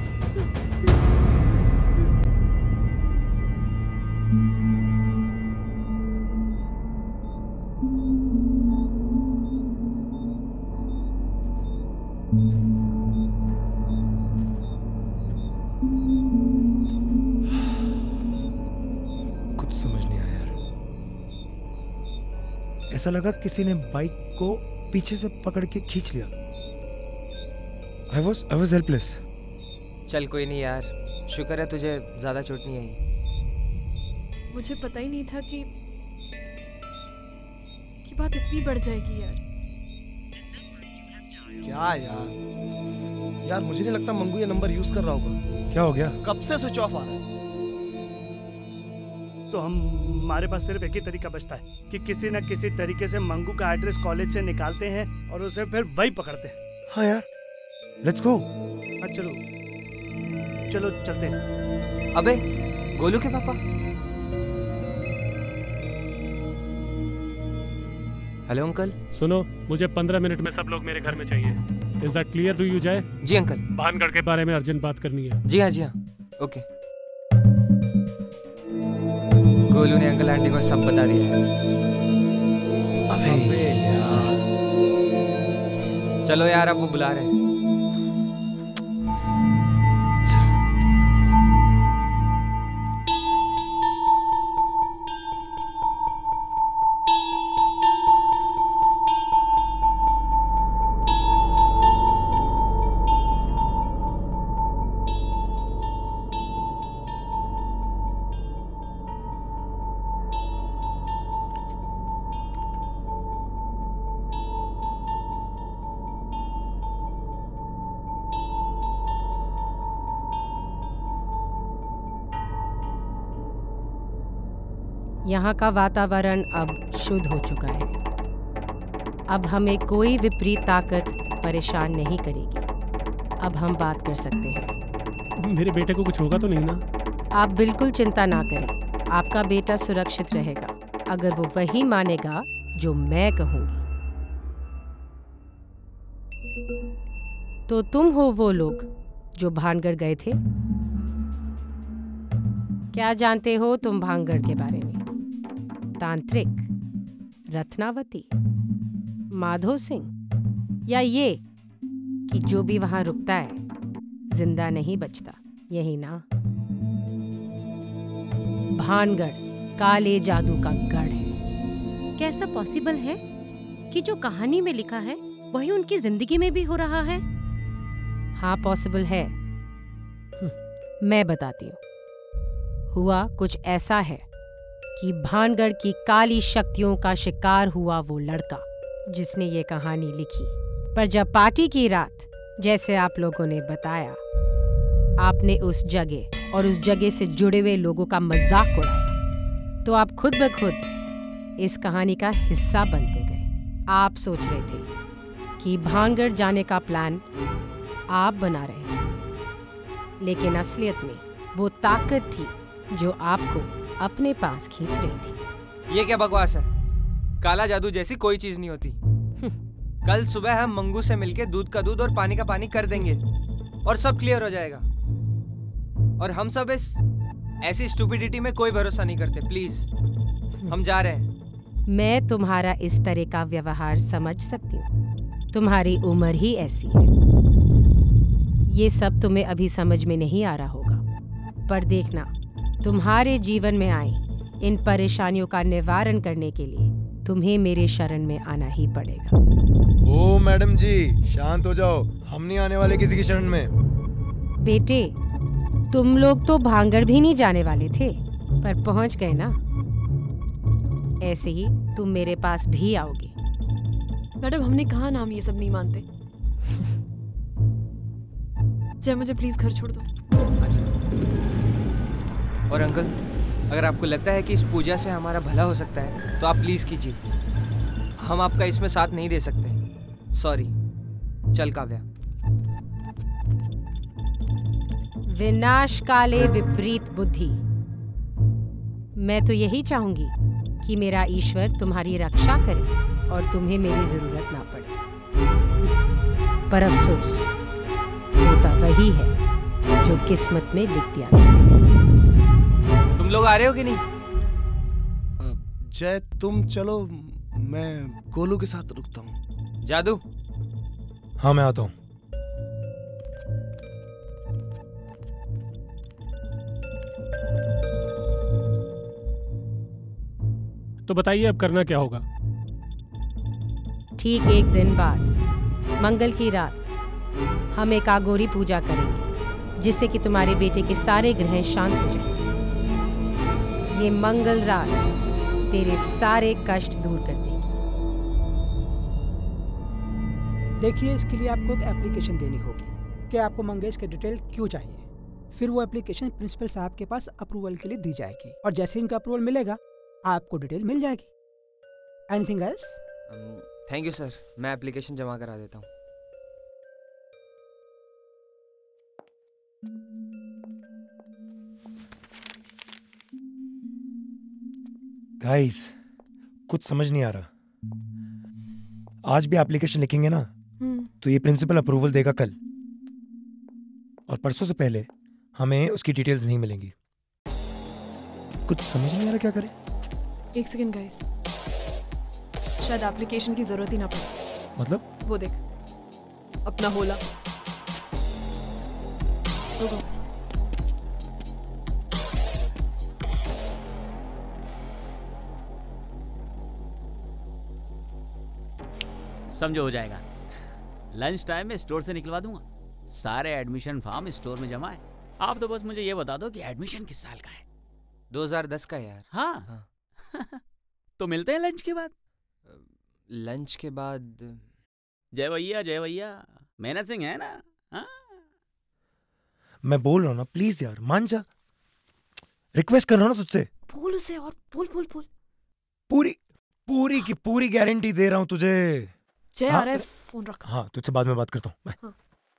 कुछ समझ नहीं आया यार। ऐसा लगा किसी ने बाइक को पीछे से पकड़ के खींच लिया। I was helpless. चल कोई नहीं यार, शुक्र है तुझे ज्यादा चोट नहीं आई। मुझे पता ही नहीं था कि बात इतनी बढ़ जाएगी यार। क्या यार मुझे नहीं लगता मंगू ये नंबर यूज कर रहा होगा। क्या हो गया? कब से स्विच ऑफ आ रहा है। तो हमारे पास सिर्फ एक ही तरीका बचता है कि किसी न किसी तरीके से मंगू का एड्रेस कॉलेज से निकालते हैं और उसे फिर वही पकड़ते हैं। हाँ यार, लेट्स गो। हाँ चलो चलते हैं। अबे गोलू के पापा। Hello uncle. सुनो, मुझे 15 मिनट में सब लोग मेरे घर में चाहिए। Is that clear to you Jai? जी अंकल। भानगढ़ के बारे में अर्जेंट बात करनी है। जी हाँ ओके। गोलू ने अंकल आंटी को सब बता दिया है। अबे यार चलो यार, अब वो बुला रहे हैं। यहाँ का वातावरण अब शुद्ध हो चुका है। अब हमें कोई विपरीत ताकत परेशान नहीं करेगी। अब हम बात कर सकते हैं। मेरे बेटे को कुछ होगा तो नहीं ना? आप बिल्कुल चिंता ना करें, आपका बेटा सुरक्षित रहेगा अगर वो वही मानेगा जो मैं कहूँगी। तो तुम हो वो लोग जो भानगढ़ गए थे? क्या जानते हो तुम भानगढ़ के बारे में? तांत्रिक, रत्नावती, माधो सिंह, या ये कि जो भी वहां रुकता है जिंदा नहीं बचता, यही ना? भानगढ़ काले जादू का गढ़ है। कैसा पॉसिबल है कि जो कहानी में लिखा है वही उनकी जिंदगी में भी हो रहा है? हाँ, पॉसिबल है। मैं बताती हूँ। हुआ कुछ ऐसा है कि भानगढ़ की काली शक्तियों का शिकार हुआ वो लड़का जिसने ये कहानी लिखी। पर जब पार्टी की रात, जैसे आप लोगों ने बताया, आपने उस जगह और उस जगह से जुड़े हुए लोगों का मजाक उड़ाया, तो आप खुद ब खुद इस कहानी का हिस्सा बनते गए। आप सोच रहे थे कि भानगढ़ जाने का प्लान आप बना रहे थे, लेकिन असलियत में वो ताकत थी जो आपको अपने पास खींच रही थी। ये क्या बकवास है? काला जादू जैसी कोई चीज नहीं होती। कल सुबह हम मंगू से मिलके दूध का दूध और पानी का पानी कर देंगे और सब क्लियर हो जाएगा। और हम सब इस ऐसी स्टूपिडिटी में कोई भरोसा नहीं करते। प्लीज, हम जा रहे हैं। मैं तुम्हारा इस तरह का व्यवहार समझ सकती हूँ। तुम्हारी उम्र ही ऐसी है। ये सब तुम्हें अभी समझ में नहीं आ रहा होगा, पर देखना, तुम्हारे जीवन में आई इन परेशानियों का निवारण करने के लिए तुम्हें मेरे शरण में आना ही पड़ेगा। ओ मैडम जी, शांत हो जाओ। हम नहीं आने वाले किसी की शरण में। बेटे, तुम लोग तो भानगढ़ भी नहीं जाने वाले थे, पर पहुंच गए ना। ऐसे ही तुम मेरे पास भी आओगे। मैडम, हमने कहा ना हम ये सब नहीं मानते। जय, मुझे प्लीज घर छोड़ दो। और अंकल, अगर आपको लगता है कि इस पूजा से हमारा भला हो सकता है तो आप प्लीज कीजिए। हम आपका इसमें साथ नहीं दे सकते। सॉरी। चल काव्या। विनाश काले विपरीत बुद्धि। मैं तो यही चाहूंगी कि मेरा ईश्वर तुम्हारी रक्षा करे और तुम्हें मेरी जरूरत ना पड़े। पर अफसोस, होता वही है जो किस्मत में लिख दिया गया है। तुम लोग आ रहे हो कि नहीं? जय, तुम चलो, मैं गोलू के साथ रुकता हूँ। जादू? हाँ, मैं आता हूँ। तो बताइए अब करना क्या होगा? ठीक एक दिन बाद, मंगल की रात, हम एक आगोरी पूजा करेंगे जिससे कि तुम्हारे बेटे के सारे ग्रह शांत हो जाएं। ये मंगल रात तेरे सारे कष्ट दूर कर देगी। देखिए, इसके लिए आपको एक एप्लीकेशन देनी होगी कि आपको मंगेश के डिटेल क्यों चाहिए। फिर वो एप्लीकेशन प्रिंसिपल साहब के पास अप्रूवल के लिए दी जाएगी और जैसे इनका अप्रूवल मिलेगा आपको डिटेल मिल जाएगी। Anything else? Thank you sir, मैं एप्लीकेशन जमा करा देता हूँ। गाइस, कुछ समझ नहीं आ रहा। आज भी एप्लीकेशन लिखेंगे ना तो ये प्रिंसिपल अप्रूवल देगा कल, और परसों से पहले हमें उसकी डिटेल्स नहीं मिलेंगी। कुछ समझ नहीं आ रहा क्या करें। एक सेकंड गाइस, शायद एप्लीकेशन की जरूरत ही ना पड़े। मतलब? वो देख, अपना होला। रुको। समझो हो जाएगा। लंच टाइम में स्टोर से निकलवा दूंगा। सारे एडमिशन फॉर्म स्टोर में जमा है। आप तो बस मुझे ये बता दो कि एडमिशन किस साल का है। 2010 का यार। हाँ, तो मिलते हैं लंच के बाद। लंच के बाद? जय भैया मेहनत सिंह है ना? हाँ? मैं बोल रहा हूँ ना, प्लीज यार मान जा। रिक्वेस्ट कर रहा हूँ ना तुझसे। बोल उसे और बोल। पूरी की पूरी गारंटी दे रहा हूँ तुझे। जय आ रहा है, फोन रख। हाँ, तुझसे बाद में बात करता हूँ। हाँ।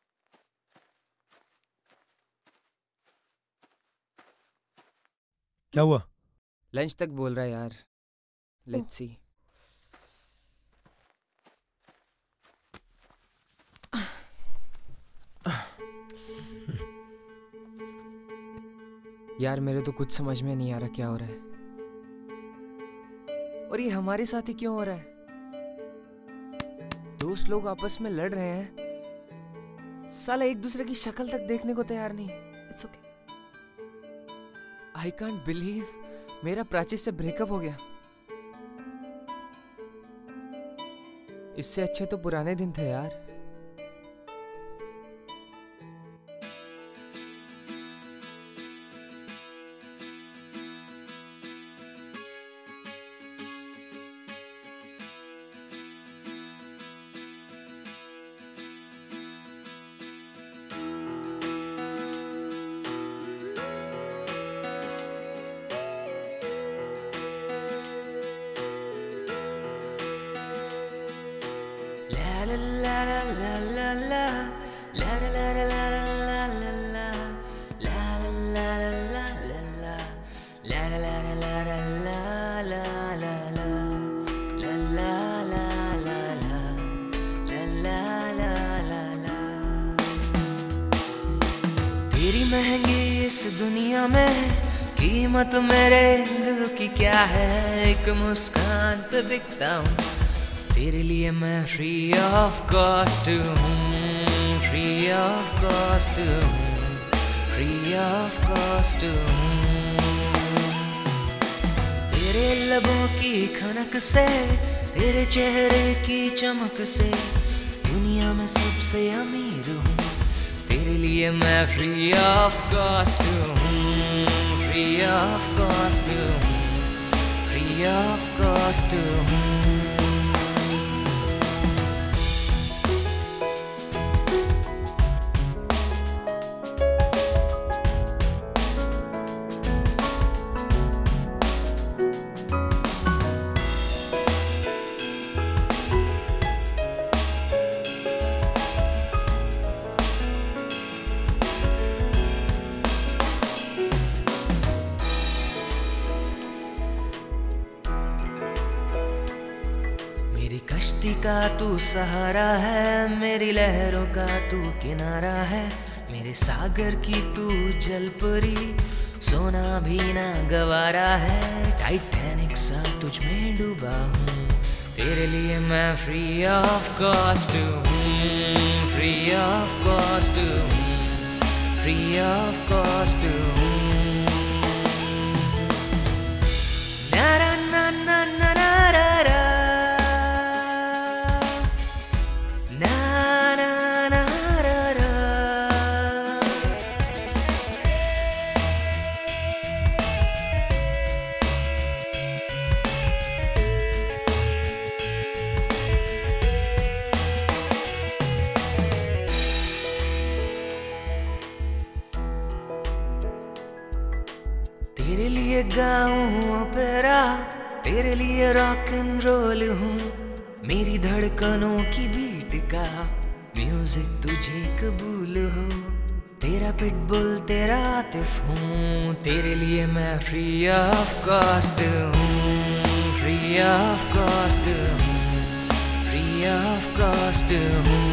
क्या हुआ? लंच तक बोल रहा है यार। Let's see. यार मेरे तो कुछ समझ में नहीं आ रहा क्या हो रहा है, और ये हमारे साथ ही क्यों हो रहा है? दोस्त लोग आपस में लड़ रहे हैं, साला एक दूसरे की शक्ल तक देखने को तैयार नहीं। It's okay. I can't believe मेरा प्राची से ब्रेकअप हो गया। इससे अच्छे तो पुराने दिन थे यार। तेरी महंगी इस दुनिया में कीमत मेरे दिल की क्या है? एक मुस्कान पे बिकता हूँ, तेरे लिए मैं फ्री ऑफ कॉस्ट हूँ, फ्री ऑफ कॉस्ट हूँ, फ्री ऑफ कॉस्ट हूँ। तेरे लबों की खनक से, तेरे चेहरे की चमक से दुनिया में सबसे अमीर हूँ, तेरे लिए मैं फ्री ऑफ कॉस्ट हूँ, फ्री ऑफ कॉस्ट हूँ, फ्री ऑफ कॉस्ट हूँ। कश्ती का तू सहारा है, मेरी लहरों का तू किनारा है, मेरे सागर की तू जलपरी, सोना भी ना गवारा है, टाइटैनिक सा तुझ में डूबा हूँ, तेरे लिए मैं फ्री ऑफ कॉस्ट हूँ, फ्री ऑफ कॉस्ट हूँ, फ्री ऑफ कॉस्ट हूँ। तेरे लिए गाऊं ओपेरा, तेरे लिए रॉक एंड रोल हूँ, मेरी धड़कनों की बीट का म्यूजिक तुझे कबूल हो, तेरा पिटबुल तेरा आतिफ हूँ, तेरे लिए मैं फ्री ऑफ कॉस्ट हूँ, फ्री ऑफ कॉस्ट हूँ, फ्री ऑफ कॉस्ट हूँ।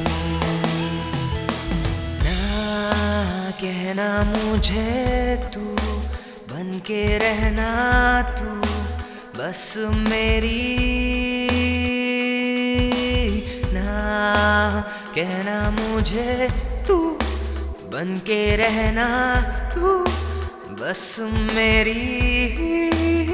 ना कहना मुझे तू बन के रहना तू बस मेरी, ना कहना मुझे तू बन के रहना तू बस मेरी।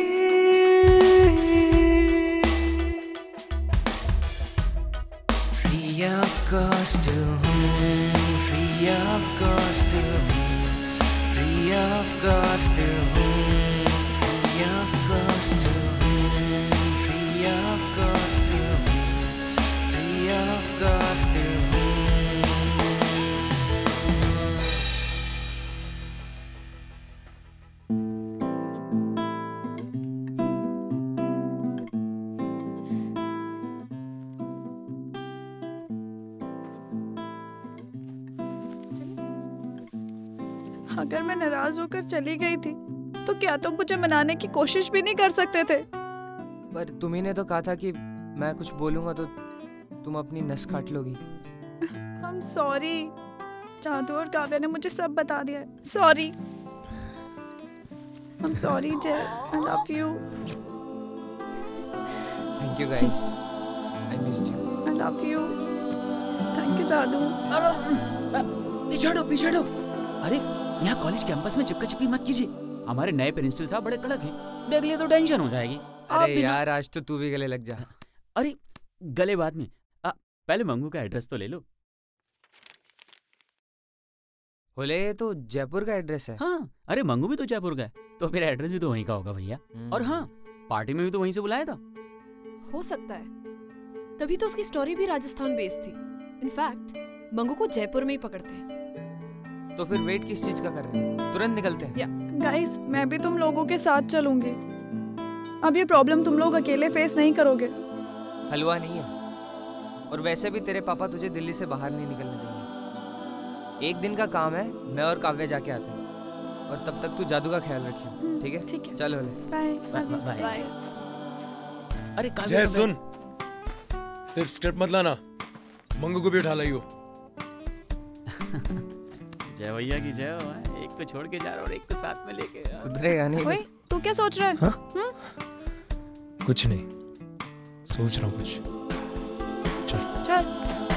Free of cost to whom? Free of cost to whom? Free of cost to whom? Free of cost to whom? Free of cost to whom? Free of cost to whom? अगर मैं नाराज होकर चली गई थी तो क्या तुम मुझे मनाने की कोशिश भी नहीं कर सकते थे? पर तुम्ही ने तो कहा था कि मैं कुछ बोलूंगा तो तुम अपनी नस काट लोगी। I'm sorry। जादू और काव्या ने मुझे सब बता दिया है। सॉरी। I'm sorry जय। I love you। Thank you guys। I missed you। I love you। Thank you जादू। पीछे हटो। अरे यहाँ कॉलेज कैंपस में चिपका चिपकी मत कीजिए। हमारे नए प्रिंसिपल साहब बड़े कड़क हैं। देख लिए तो टेंशन हो जाएगी। अरे यार आज तो तू भी गले लग जा। अरे गले बाद में पहले मंगू का एड्रेस तो ले लो। बोले तो जयपुर का एड्रेस है। हाँ अरे मंगू भी तो जयपुर का है तो फिर एड्रेस भी तो वहीं का होगा भैया। और हाँ पार्टी में भी तो वहीं से बुलाया था। हो सकता है तभी तो उसकी स्टोरी भी राजस्थान बेस्ड थी। इनफैक्ट मंगू को जयपुर में ही पकड़ते हैं। तो फिर वेट किस चीज का कर रहे हैं? तुरंत निकलते हैं। गाइस मैं भी तुम लोगों के साथ चलूंगी। अब ये प्रॉब्लम तुम लोग अकेले फेस नहीं करोगे। हलवा नहीं है और वैसे भी तेरे पापा तुझे दिल्ली से बाहर नहीं निकलने देंगे। एक दिन का काम है, मैं और काव्या जाके आते हैं और तब तक तू जादू का ख्याल रखियो। ठीक है? ठीक है। चलो बाय। बाय। अरे जय सुन, सिर्फ स्क्रिप्ट मत लाना, मंगू को भी उठा लाइयो। जय भैया की जय हो। एक को छोड़ के जा रहा और एक को साथ में लेके। सुधरेगा नहीं। ओए तू क्या सोच रहा है? कुछ नहीं, सोच रहा हूँ कुछ। चल।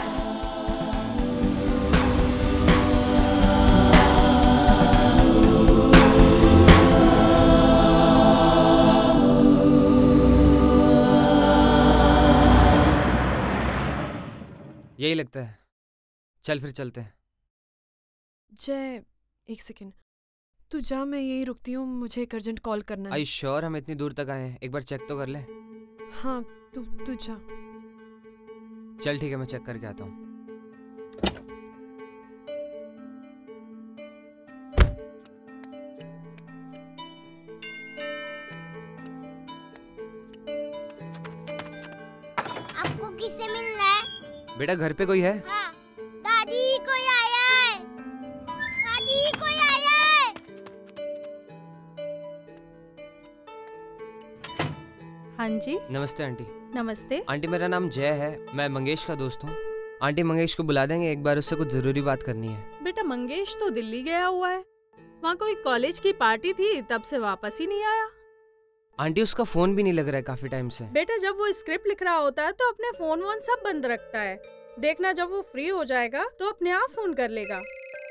यही लगता है। चल फिर चलते हैं। जय एक सेकेंड तू जा, मैं यही रुकती हूँ, मुझे एक अर्जेंट कॉल करना है। आई श्योर हम इतनी दूर तक आए हैं, एक बार चेक तो कर ले। हाँ तू जा। चल ठीक है मैं चेक करके आता हूँ। आपको किससे मिलना है? बेटा घर पे कोई है? हाँ। दादी कोई आया है। दादी कोई आया है। हाँ जी नमस्ते आंटी। नमस्ते। आंटी मेरा नाम जय है, मैं मंगेश का दोस्त हूँ। आंटी मंगेश को बुला देंगे, एक बार उससे कुछ जरूरी बात करनी है। बेटा मंगेश तो दिल्ली गया हुआ है, वहाँ कोई कॉलेज की पार्टी थी तब से वापस ही नहीं आया। आंटी उसका फोन भी नहीं लग रहा है काफी टाइम से। बेटा जब वो स्क्रिप्ट लिख रहा होता है तो अपने फोन वोन सब बंद रखता है। देखना जब वो फ्री हो जाएगा तो अपने आप फोन कर लेगा।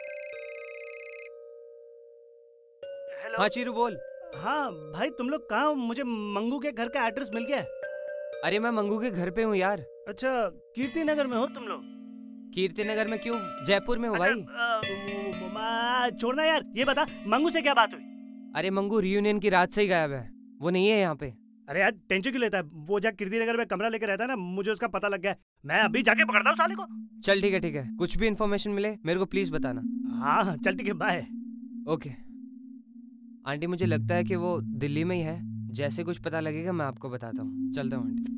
हाँ चीरू बोल। हाँ भाई तुम लोग कहाँ हो? मुझे मंगू के घर का एड्रेस मिल गया। अरे मैं मंगू के घर पे हूँ यार। अच्छा कीर्ति नगर में हो तुम लोग? कीर्ति नगर में क्यों, जयपुर में हो भाई। छोड़ना यार, ये बता मंगू से क्या बात हुई? अरे मंगू रियूनियन की रात से ही गायब है, वो नहीं है यहाँ पे। अरे यार टेंशन क्यों लेता है? वो जहाँ कीर्ति नगर में कमरा लेकर रहता है ना, मुझे उसका पता लग गया है। मैं अभी जाके पकड़ता हूँ साले को। चल ठीक है, कुछ भी इन्फॉर्मेशन मिले मेरे को प्लीज बताना। हाँ चल ठीक है, बाय। ओके आंटी मुझे लगता है कि वो दिल्ली में ही है, जैसे कुछ पता लगेगा मैं आपको बताता हूँ। चलता हूँ आंटी।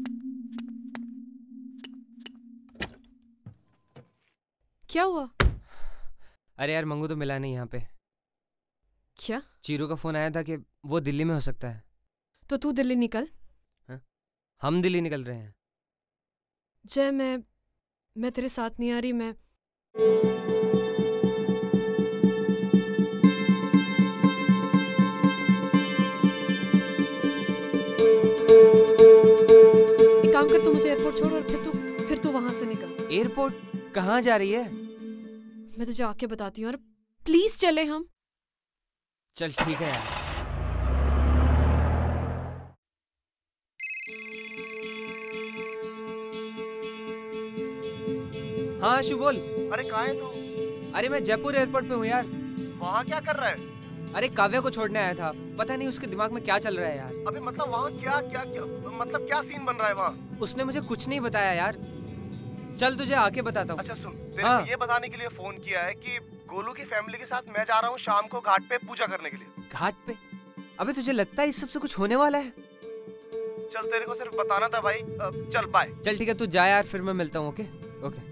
क्या हुआ? अरे यार मंगू तो मिला नहीं यहाँ पे। क्या? चीरू का फोन आया था कि वो दिल्ली में हो सकता है। तो तू दिल्ली निकल। हम दिल्ली निकल रहे हैं। जय मैं तेरे साथ नहीं आ रही। मैं एक काम कर, तू मुझे एयरपोर्ट छोड़ और फिर तू वहां से निकल। एयरपोर्ट? कहाँ जा रही है? मैं तुझे आके बताती हूँ और प्लीज चले हम। चल ठीक है यार। हाँ आशु बोल। अरे कहाँ है तू? अरे मैं जयपुर एयरपोर्ट पे हूँ यार। वहाँ क्या कर रहा है? अरे काव्या को छोड़ने आया था, पता नहीं उसके दिमाग में क्या चल रहा है यार। अबे मतलब वहाँ क्या क्या क्या मतलब क्या सीन बन रहा है वहाँ? उसने मुझे कुछ नहीं बताया यार। चल तुझे आके बताता हूँ। अच्छा सुन, तेरे को ये बताने के लिए फोन किया है कि गोलू की फैमिली के साथ मैं जा रहा हूँ शाम को घाट पे पूजा करने के लिए। घाट पे? अबे तुझे लगता है इस सब से कुछ होने वाला है? चल तेरे को सिर्फ बताना था भाई। चल बाय। चल ठीक है तू जा यार, फिर मैं मिलता हूँ। Okay okay.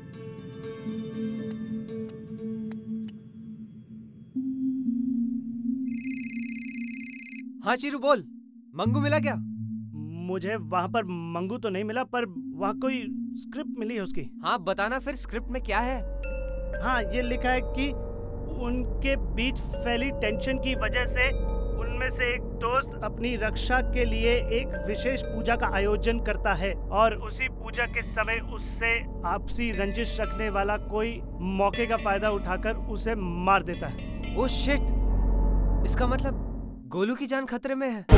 हाँ चीरू बोल, मंगू मिला क्या? मुझे वहाँ पर मंगू तो नहीं मिला, पर वहाँ कोई स्क्रिप्ट मिली है उसकी। हाँ बताना फिर, स्क्रिप्ट में क्या है? हाँ ये लिखा है कि उनके बीच फैली टेंशन की वजह से उनमें से एक दोस्त अपनी रक्षा के लिए एक विशेष पूजा का आयोजन करता है और उसी पूजा के समय उससे आपसी रंजिश रखने वाला कोई मौके का फायदा उठाकर उसे मार देता है। ओह शिट, इसका मतलब गोलू की जान खतरे में है।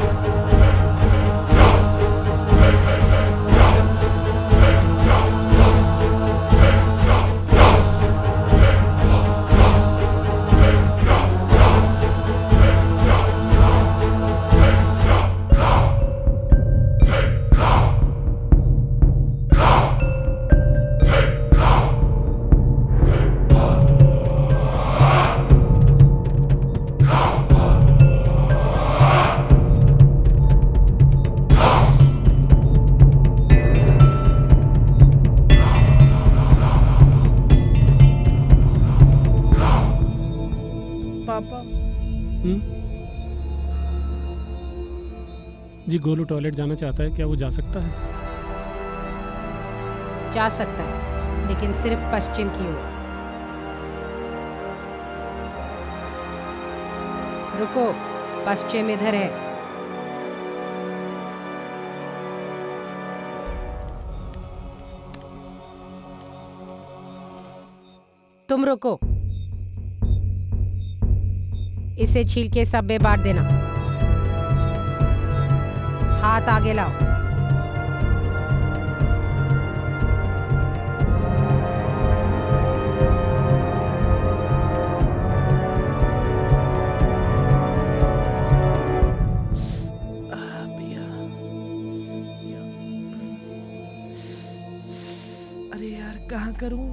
जी गोलू टॉयलेट जाना चाहता है, क्या वो जा सकता है? जा सकता है, लेकिन सिर्फ पश्चिम की ओर। रुको, पश्चिम इधर है। तुम रुको, इसे छील के सब में बांट देना। हाथ आगे लाओ। अरे यार कहाँ करूं?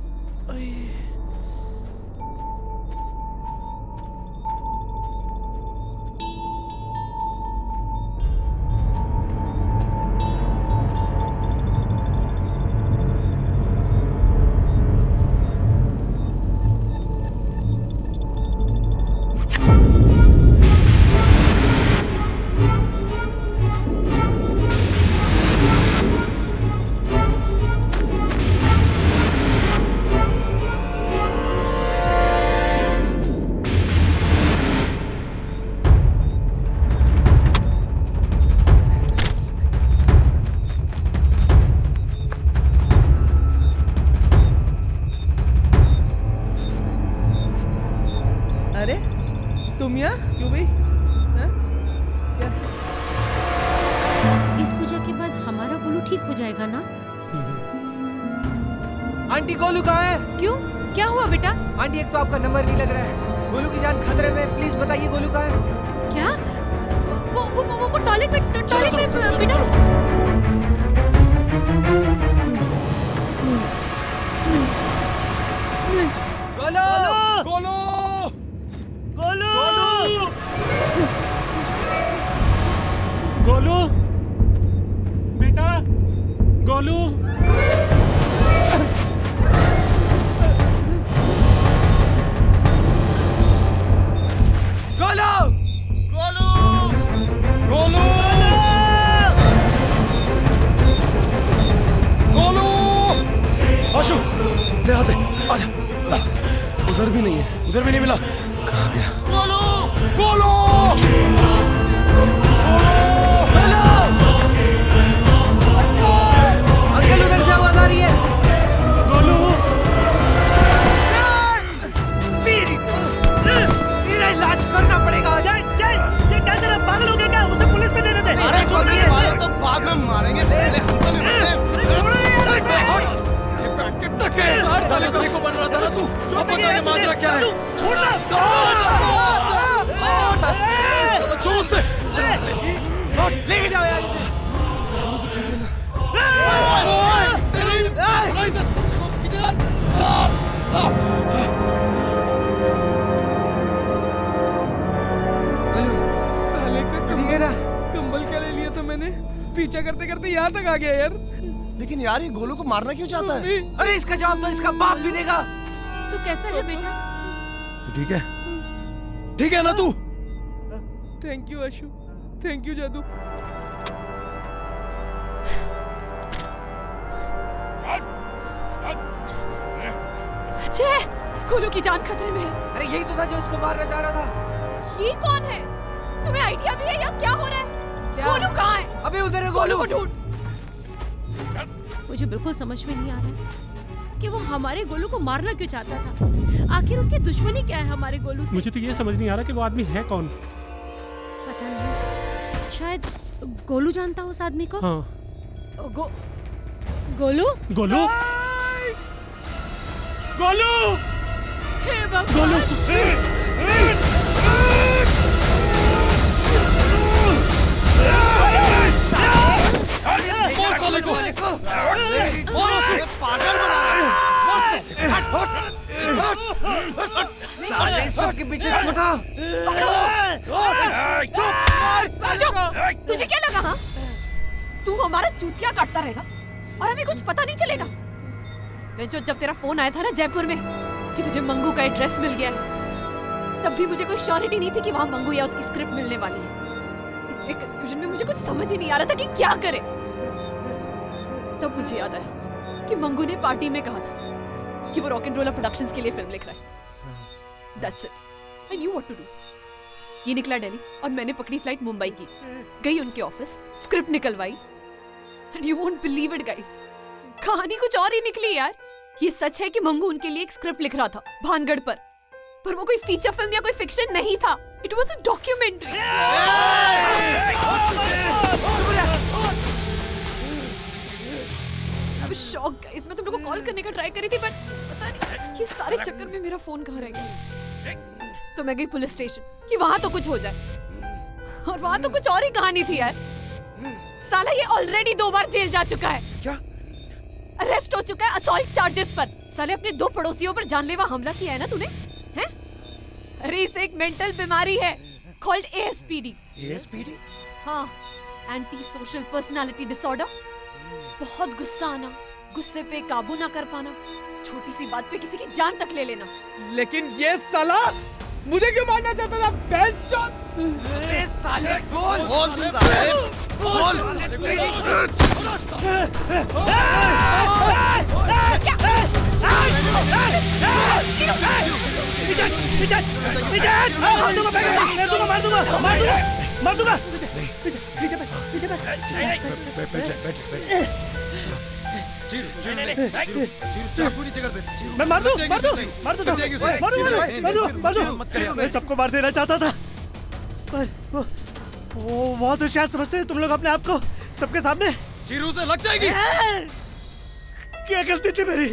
आंटी गोलू कहाँ है? क्यों, क्या हुआ बेटा? आंटी एक तो आपका नंबर नहीं लग रहा है, गोलू की जान खतरे में, प्लीज बताइए गोलू कहाँ है? क्या? वो टॉयलेट में बेटा। गोलू! गोलू! गोलू! गोलू! बेटा, गोलू! आशु, तेरे हाथ है, आजा। उधर भी नहीं है, उधर भी नहीं मिला। कहाँ गया? गोलू! गोलू! अंकल उधर से आवाज आ रही है। गोलू! पीछा करते करते यहाँ तक आ गया यार। लेकिन यार ये गोलू को मारना क्यों चाहता है? अरे इसका जवाब तो इसका बाप भी देगा। तू कैसा है बेटा? तो ठीक है, ठीक है ना तू? Thank you Ashu, thank you Jadoo. Ajay, Golu की जान खतरे में है। अरे यही तो था जो इसको मारना चाह रहा था। ये कौन है? तुम्हें आइडिया भी है या क्या हो रहा है? गोलू कहाँ है? अबे उधर है गोलू को ढूंढ। मुझे बिल्कुल समझ में नहीं आ रहा कि वो हमारे गोलू को मारना क्यों चाहता था। आखिर उसकी दुश्मनी क्या है हमारे गोलू से? मुझे तो ये समझ नहीं आ रहा कि वो आदमी है कौन। पता नहीं, शायद गोलू जानता हो उस आदमी को। हाँ। गोलू? गोलू? गोलू! हे भगवान! गोलू! साले सबके पीछे था। तुझे क्या लगा? हाँ, तू हमारा चूतिया काटता रहेगा और हमें कुछ पता नहीं चलेगा। जो जब तेरा फोन आया था ना जयपुर में कि तुझे मंगू का एड्रेस मिल गया है, तब भी मुझे कोई श्योरिटी नहीं थी कि वहां मंगू या उसकी स्क्रिप्ट मिलने वाली है। इतने कंफ्यूजन में मुझे कुछ समझ ही नहीं आ रहा था कि क्या करे। तब मुझे याद आया कि मंगू ने पार्टी में कहा था कि वो रॉक एंड रोलर प्रोडक्शंस के लिए फिल्म लिख रहा है। That's it. I knew what to do. ये निकला दिल्ली और मैंने पकड़ी फ्लाइट मुंबई की, गई उनके ऑफिस, स्क्रिप्ट निकलवाई। And you won't believe it, guys. कहानी कुछ और ही निकली यार। ये सच है कि मंगू उनके लिए एक स्क्रिप्ट लिख रहा था भानगढ़ पर वो कोई फीचर फिल्म या कोई फिक्शन नहीं था। It was a documentary. I was shocked, guys. मैं तुम लोगों को कॉल करने का ट्राई करी थी, बट पता नहीं ये सारे चक्कर में मेरा फोन कहाँ रह गया। तो मैं गई पुलिस स्टेशन कि वहां तो कुछ हो जाए, और वहां तो कुछ और ही कहानी थी यार। साला ये ऑलरेडी 2 बार जेल जा चुका है। क्या? अरेस्ट हो चुका है असॉल्ट चार्जेस पर। साले अपने 2 पड़ोसियों पर जानलेवा हमला किया है ना तूने, हैं? अरे इसे एक मेंटल बीमारी है कॉल्ड ASPD। ASPD? हाँ, एंटी सोशल पर्सनालिटी डिसऑर्डर। बहुत गुस्सा आना, गुस्से पे काबू ना कर पाना, छोटी सी बात पे किसी की जान तक ले लेना। लेकिन ये साला मुझे क्यों मारना चाहता था? बेंचोद! अरे साले बोल! बोल साले! बोल! मार दूंगा। चाकू नीचे कर दे। मैं मार दूं। मैं सबको मार देना चाहता था, पर वो बहुत होशियार समझते हैं तुम लोग अपने आप को सबके सामने। चीरू से लग जाएगी। क्या गलती थी मेरी?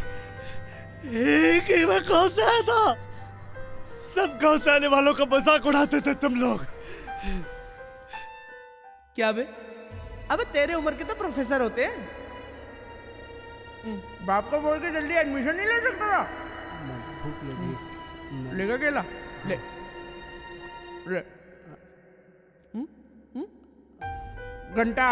एक ही मैं कौन सा था? सब गाँव से आने वालों का मजाक उड़ाते थे तुम लोग। क्या बे? अबे तेरे उम्र के तो प्रोफेसर होते हैं। बाप को बोल के जल्दी एडमिशन नहीं ले सकता था? भूख लगी। लेगा केला? ले। घंटा।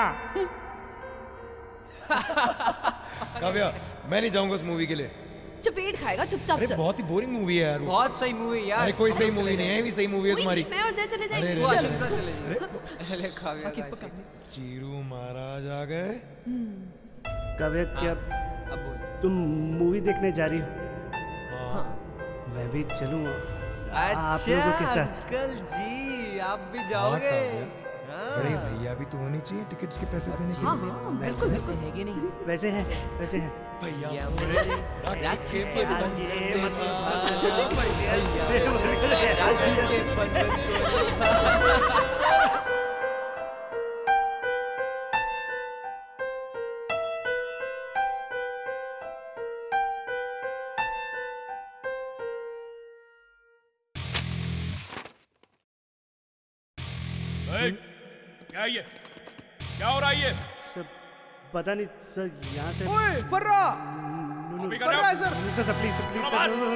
काव्या, मैं नहीं जाऊंगा उस मूवी के लिए। चपेट खाएगा चुपचाप। अरे बहुत ही बोरिंग मूवी है यार। बहुत सही मूवी यार। अरे कोई सही मूवी नहीं है, भी सही मूवी है तुम्हारी। मैं और जय चले जाएंगे। अरे काव्या, चीरू महाराज आ गए। काव्या, क्या तुम मूवी देखने जा रही हो? हाँ। मैं भी चलूंगा आप अच्छा लोगों के साथ। अंकल जी, आप भी जाओगे? बड़े भैया भी तो होनी चाहिए टिकट्स के पैसे देने के लिए। हाँ, बिल्कुल। वैसे है कि नहीं? वैसे हैं भैया। क्या ये? क्या हो रहा है ये? सर पता नहीं सर, यहाँ से। ओए फर्रा! फर्रा है sir. Sir please sir please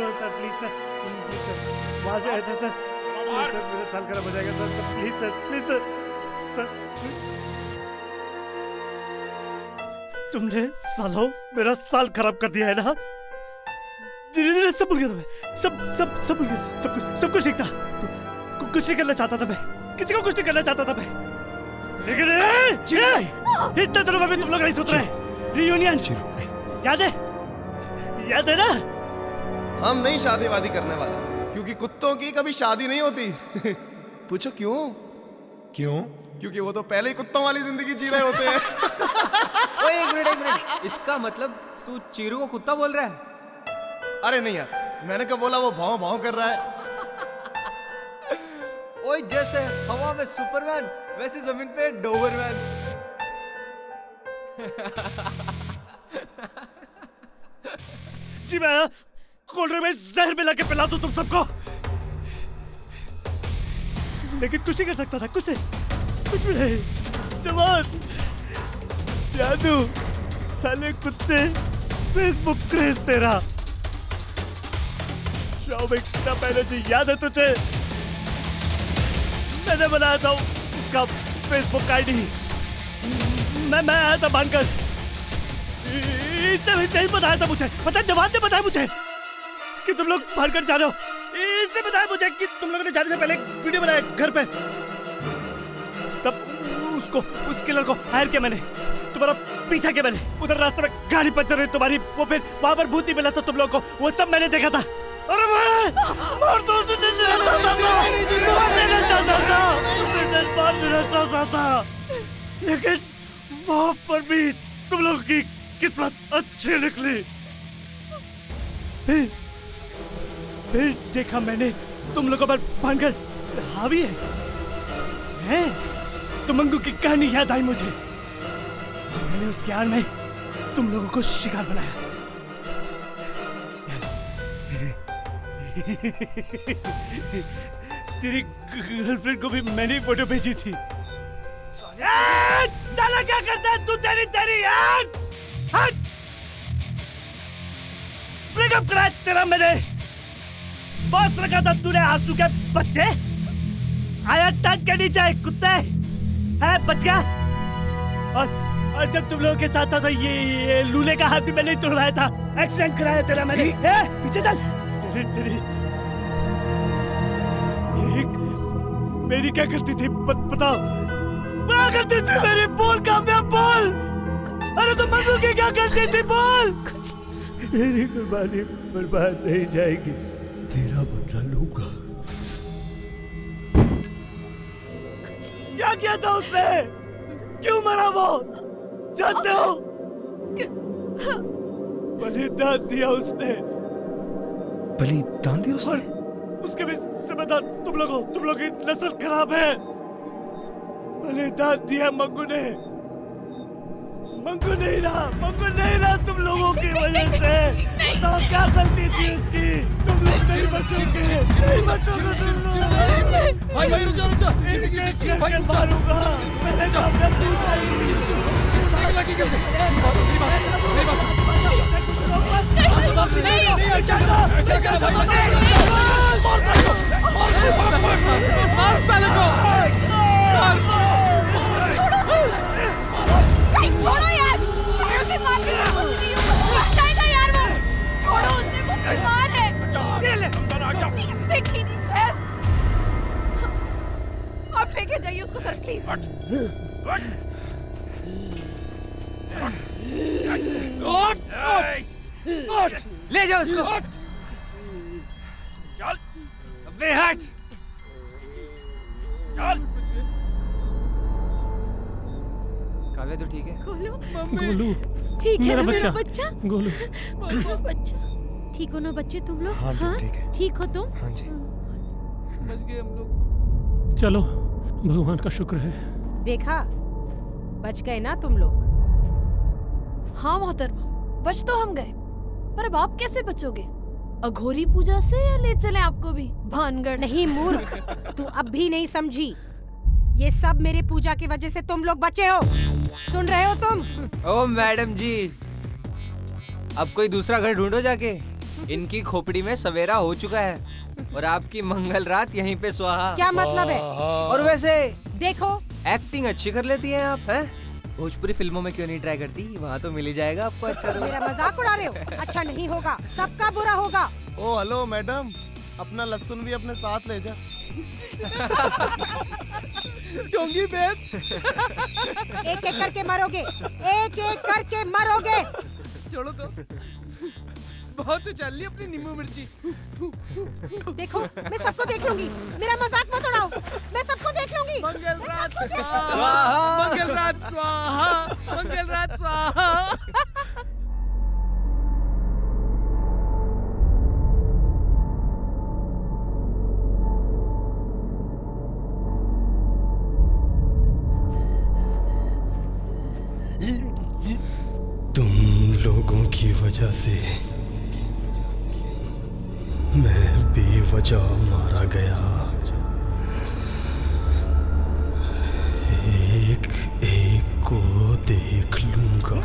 sir वहाँ से आया था सर। सर मेरा साल खराब हो जाएगा सर। प्लीज सर तुमने सालों मेरा साल खराब कर दिया है ना। धीरे धीरे सब भूल गया था मैं, सब भूल गया था, सब कुछ ठीक था। कुछ नहीं करना चाहता था मैं, किसी को कुछ नहीं करना चाहता था मैं, लेकिन इतने दिनों में भी तुम लोग नहीं सोच रहे। रियूनियन याद है ना? हम नहीं शादी वादी करने वाले, क्योंकि कुत्तों की कभी शादी नहीं होती। पूछो क्यों? क्योंकि वो तो पहले ही कुत्तों वाली जिंदगी जी रहे होते हैं। ओए एक मिनट, इसका मतलब तू चीरू को कुत्ता बोल रहा है? अरे नहीं यार, मैंने कब बोला? वो भाव भाव कर रहा है। ओए जैसे हवा में सुपरमैन, वैसे जमीन पे डोबरमैन। जी मैं कोल्ड ड्रिंक में जहर मिला के पिला दूं तुम सबको, लेकिन कुछ नहीं कर सकता था, कुछ भी नहीं। जवान जादू, साले कुत्ते, फेसबुक क्रेज तेरा। शॉपिंग का मैनेजर याद है तुझे? मैंने बनाया था इसका फेसबुक आईडी। मैं आया था मानकर, इसने सही बताया था मुझे, पता जवान ने बताया मुझे कि तुम लोग मानकर जा रहे हो। इसने बताया मुझे कि तुम लोगों ने जाने से पहले एक वीडियो बनाया घर पे। तब उस किलर को हायर किया मैंने, तुम्हारा पीछा किया मैंने। उधर रास्ते में गाड़ी पंचर हुई तुम्हारी, वो फिर वहां पर भूत नहीं मिला था तुम लोगों को, वो सब मैंने देखा था। अरे मार दो, उसे दिल मार देना चाहता था, लेकिन वहां पर भी तुम लोगों की किस्मत अच्छी निकली। फिर देखा मैंने तुम लोगों पर भानगढ़ हावी है? तो मंगू की कहानी याद आई मुझे, और मैंने उस ज्ञान में तुम लोगों को शिकार बनाया। तेरी गर्लफ्रेंड को भी मैंने फोटो भेजी थी। साला क्या करता है तू? तेरी यार हट। ब्रेकअप कराया तेरा मैंने, बॉस रखा था तूने आंसू के बच्चे। आया टांग के नीचे कुत्ते है, बच गया। और जब तुम लोगों के साथ था तो ये लूले का हाथ भी मैंने तोड़वाया था, एक्सीडेंट कराया तेरा मैंने। पीछे चल। तेरी मेरी क्या करती थी बताओ? क्या करती थी मेरी? बोल काव्या बोल। अरे तो मंगू की क्या करती थी बोल? मेरी कुर्बानी बर्बाद नहीं जाएगी, तेरा बदला लूंगा। क्या किया था उसने? क्यों मरा वो? जानते हो? बलिदान दिया उसने। बलिदान दिया उसने? उसके भी जिम्मेदार तुम लोगों की नस्ल खराब है। बलिदान दिया मंगू ने। मंगू नहीं रहा तुम लोगों की वजह से। बताओ क्या गलती थी उसकी? तुम लोग नहीं बचोगे तुम लोग। भाई रुक जा। एक मारूंगा। मैंने कहा तू जाएगी। छोड़ो यार, ऐसे मारने का कुछ नहीं होगा, मर जाएगा यार वो। छोड़ो उसे, वो बीमार है। इससे खींची सर। आप लेके जाइए उसको सर प्लीज। ले जाओ उसको। चल, अबे हट। चल। काव्या तो ठीक है? गोलू ठीक है मेरा बच्चा। गोलू बच्चा ठीक हो ना बच्चे तुम लोग? हाँ, ठीक है। ठीक हो तुम? हाँ जी। बच गए हम लोग। चलो भगवान का शुक्र है। देखा, बच गए ना तुम लोग। हाँ मोहतरमा, बच तो हम गए, पर अब आप कैसे बचोगे? अघोरी पूजा से या ले चले आपको भी भानगढ़? नहीं मूर्ख, तू अब भी नहीं समझी। ये सब मेरे पूजा की वजह से तुम लोग बचे हो। सुन रहे हो तुम? ओ मैडम जी, अब कोई दूसरा घर ढूंढो जाके। इनकी खोपड़ी में सवेरा हो चुका है और आपकी मंगल रात यहीं पे स्वाहा। क्या मतलब है? और वैसे देखो, एक्टिंग अच्छी कर लेती हैं आप, हैं? भोजपुरी फिल्मों में क्यों नहीं ट्राई करती? वहाँ तो मिल ही जाएगा आपको अच्छा रोल। मेरा मजाक उड़ा रहे हो? अच्छा नहीं होगा, सबका बुरा होगा। ओ हेलो मैडम, अपना लहसुन भी अपने साथ ले जा। डोंगी बेब्स। एक एक करके मरोगे, एक एक करके मरोगे। छोड़ो तो, बहुत चल रही अपनी नींबू मिर्ची। देखो मैं सबको देख लूंगी, मेरा मजाक मत उड़ाओ, मैं सबको देख लूंगी। मंगलरात स्वाहा, मंगलरात स्वाहा, मंगलरात स्वाहा। तुम लोगों की वजह से मैं बेवजह मारा गया। एक एक को देख लूंगा।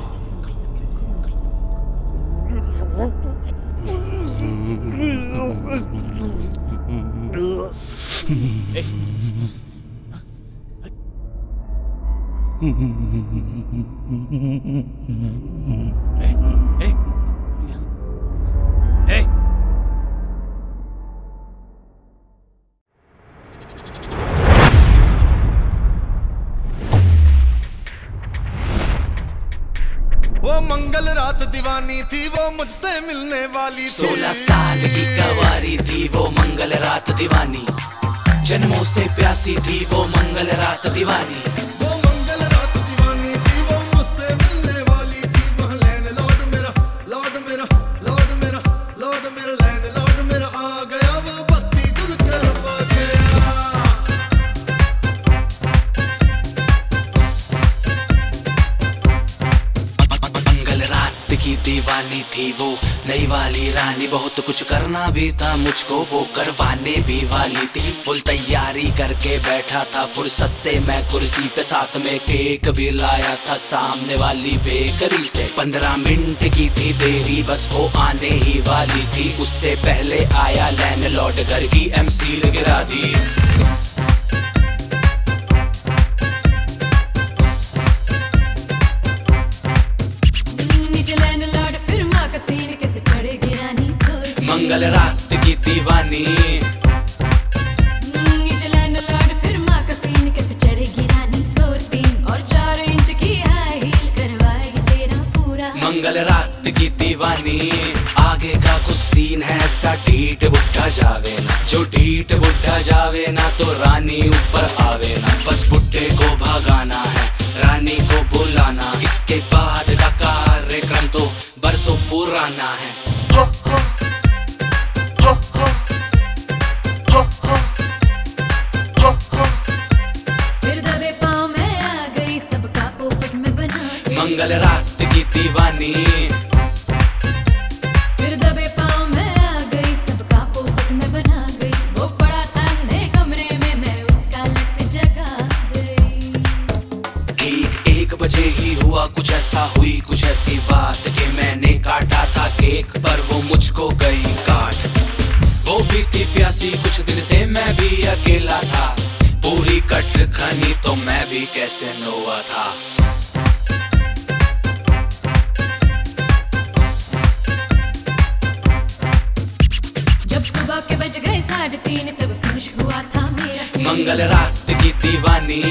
वो मंगल रात दीवानी थी, वो मुझसे मिलने वाली थी। 16 साल की कवारी थी वो मंगल रात दीवानी, जन्मों से प्यासी थी वो मंगल रात दीवानी। वो मंगल रात दीवानी थी, वो मुझसे मिलने वाली थी। वहाँ लैंडलॉर्ड मेरा, लॉर्ड मेरा, लॉर्ड मेरा, लॉर्ड मेरा, लैंडलॉर्ड मेरा आ गया। वो बत्ती गुल करवा गया। की दीवानी थी वो नई वाली रानी, बहुत कुछ करना भी था मुझको, वो करवाने भी वाली थी। फुल तैयारी करके बैठा था फुर्सत से मैं कुर्सी पे, साथ में केक भी लाया था सामने वाली बेकरी से। 15 मिनट की थी देरी, बस वो आने ही वाली थी। उससे पहले आया लैंडलॉर्ड, घर की एमसील गिरा दी। मंगल रात की दीवानी, नीचे लैंडलॉर्ड फिर माँ का सीन कैसे चढ़ेगी रानी। फ्लोर 3 और 4 इंच की हाई हील करवाएगी तेरा पूरा। मंगल रात की दीवानी, आगे का कुछ सीन है ऐसा ढीठ बुढ़ा जावे ना, जो ढीठ बुढ़ा जावे ना तो रानी ऊपर आवे ना। बस बुढ़े को भगाना है, रानी को बुलाना, इसके बाद का कार्यक्रम तो बरसों पुराना है। फिर दबे पाँव में आ गई, सबका पोपट में बना। मंगल रात की दीवानी, फिर दबे पाँव में आ गई, सबका पोपट में बना गई। वो पड़ा था अंधे कमरे में, मैं उसका लक जगा गई। ठीक 1 बजे ही हुआ कुछ ऐसा, हुई कुछ ऐसी बात कि मैंने काटा था केक पर वो मुझको गई काट। वो भी थी प्यासी कुछ दिन से, मैं भी अकेला था। पूरी कट खनी तो मैं भी कैसे नोआ था। जब सुबह के बज गए 3:30 तब फिनिश हुआ था मेरा सीन। मंगल रात की दीवानी,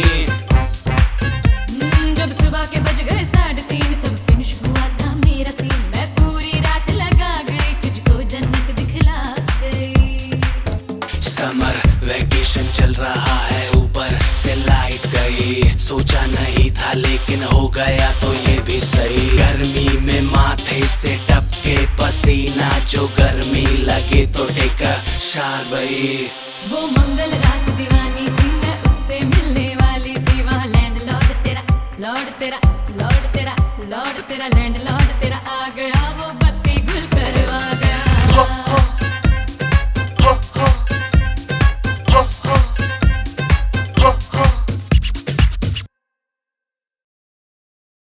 जब सुबह के बज गए 3:30 तब फिनिश हुआ था मेरा सीन। मैं पूरी रात लगा गई, तुझको जन्नत दिखला गई। समर वैकेशन चल रहा है, ऊपर से लाइट गई। सोचा नहीं था लेकिन हो गया तो ये भी सही। गर्मी में माथे से टपके पसीना, जो गर्मी लगे तो टेका शार भई। वो मंगल रात दीवानी थी, मैं उससे मिलने वाली थी। वहाँ लैंडलॉर्ड तेरा, लॉर्ड तेरा, लॉर्ड तेरा, लॉर्ड तेरा, लैंडलॉर्ड तेरा आ गया। वो बत्ती गुल करवा गया।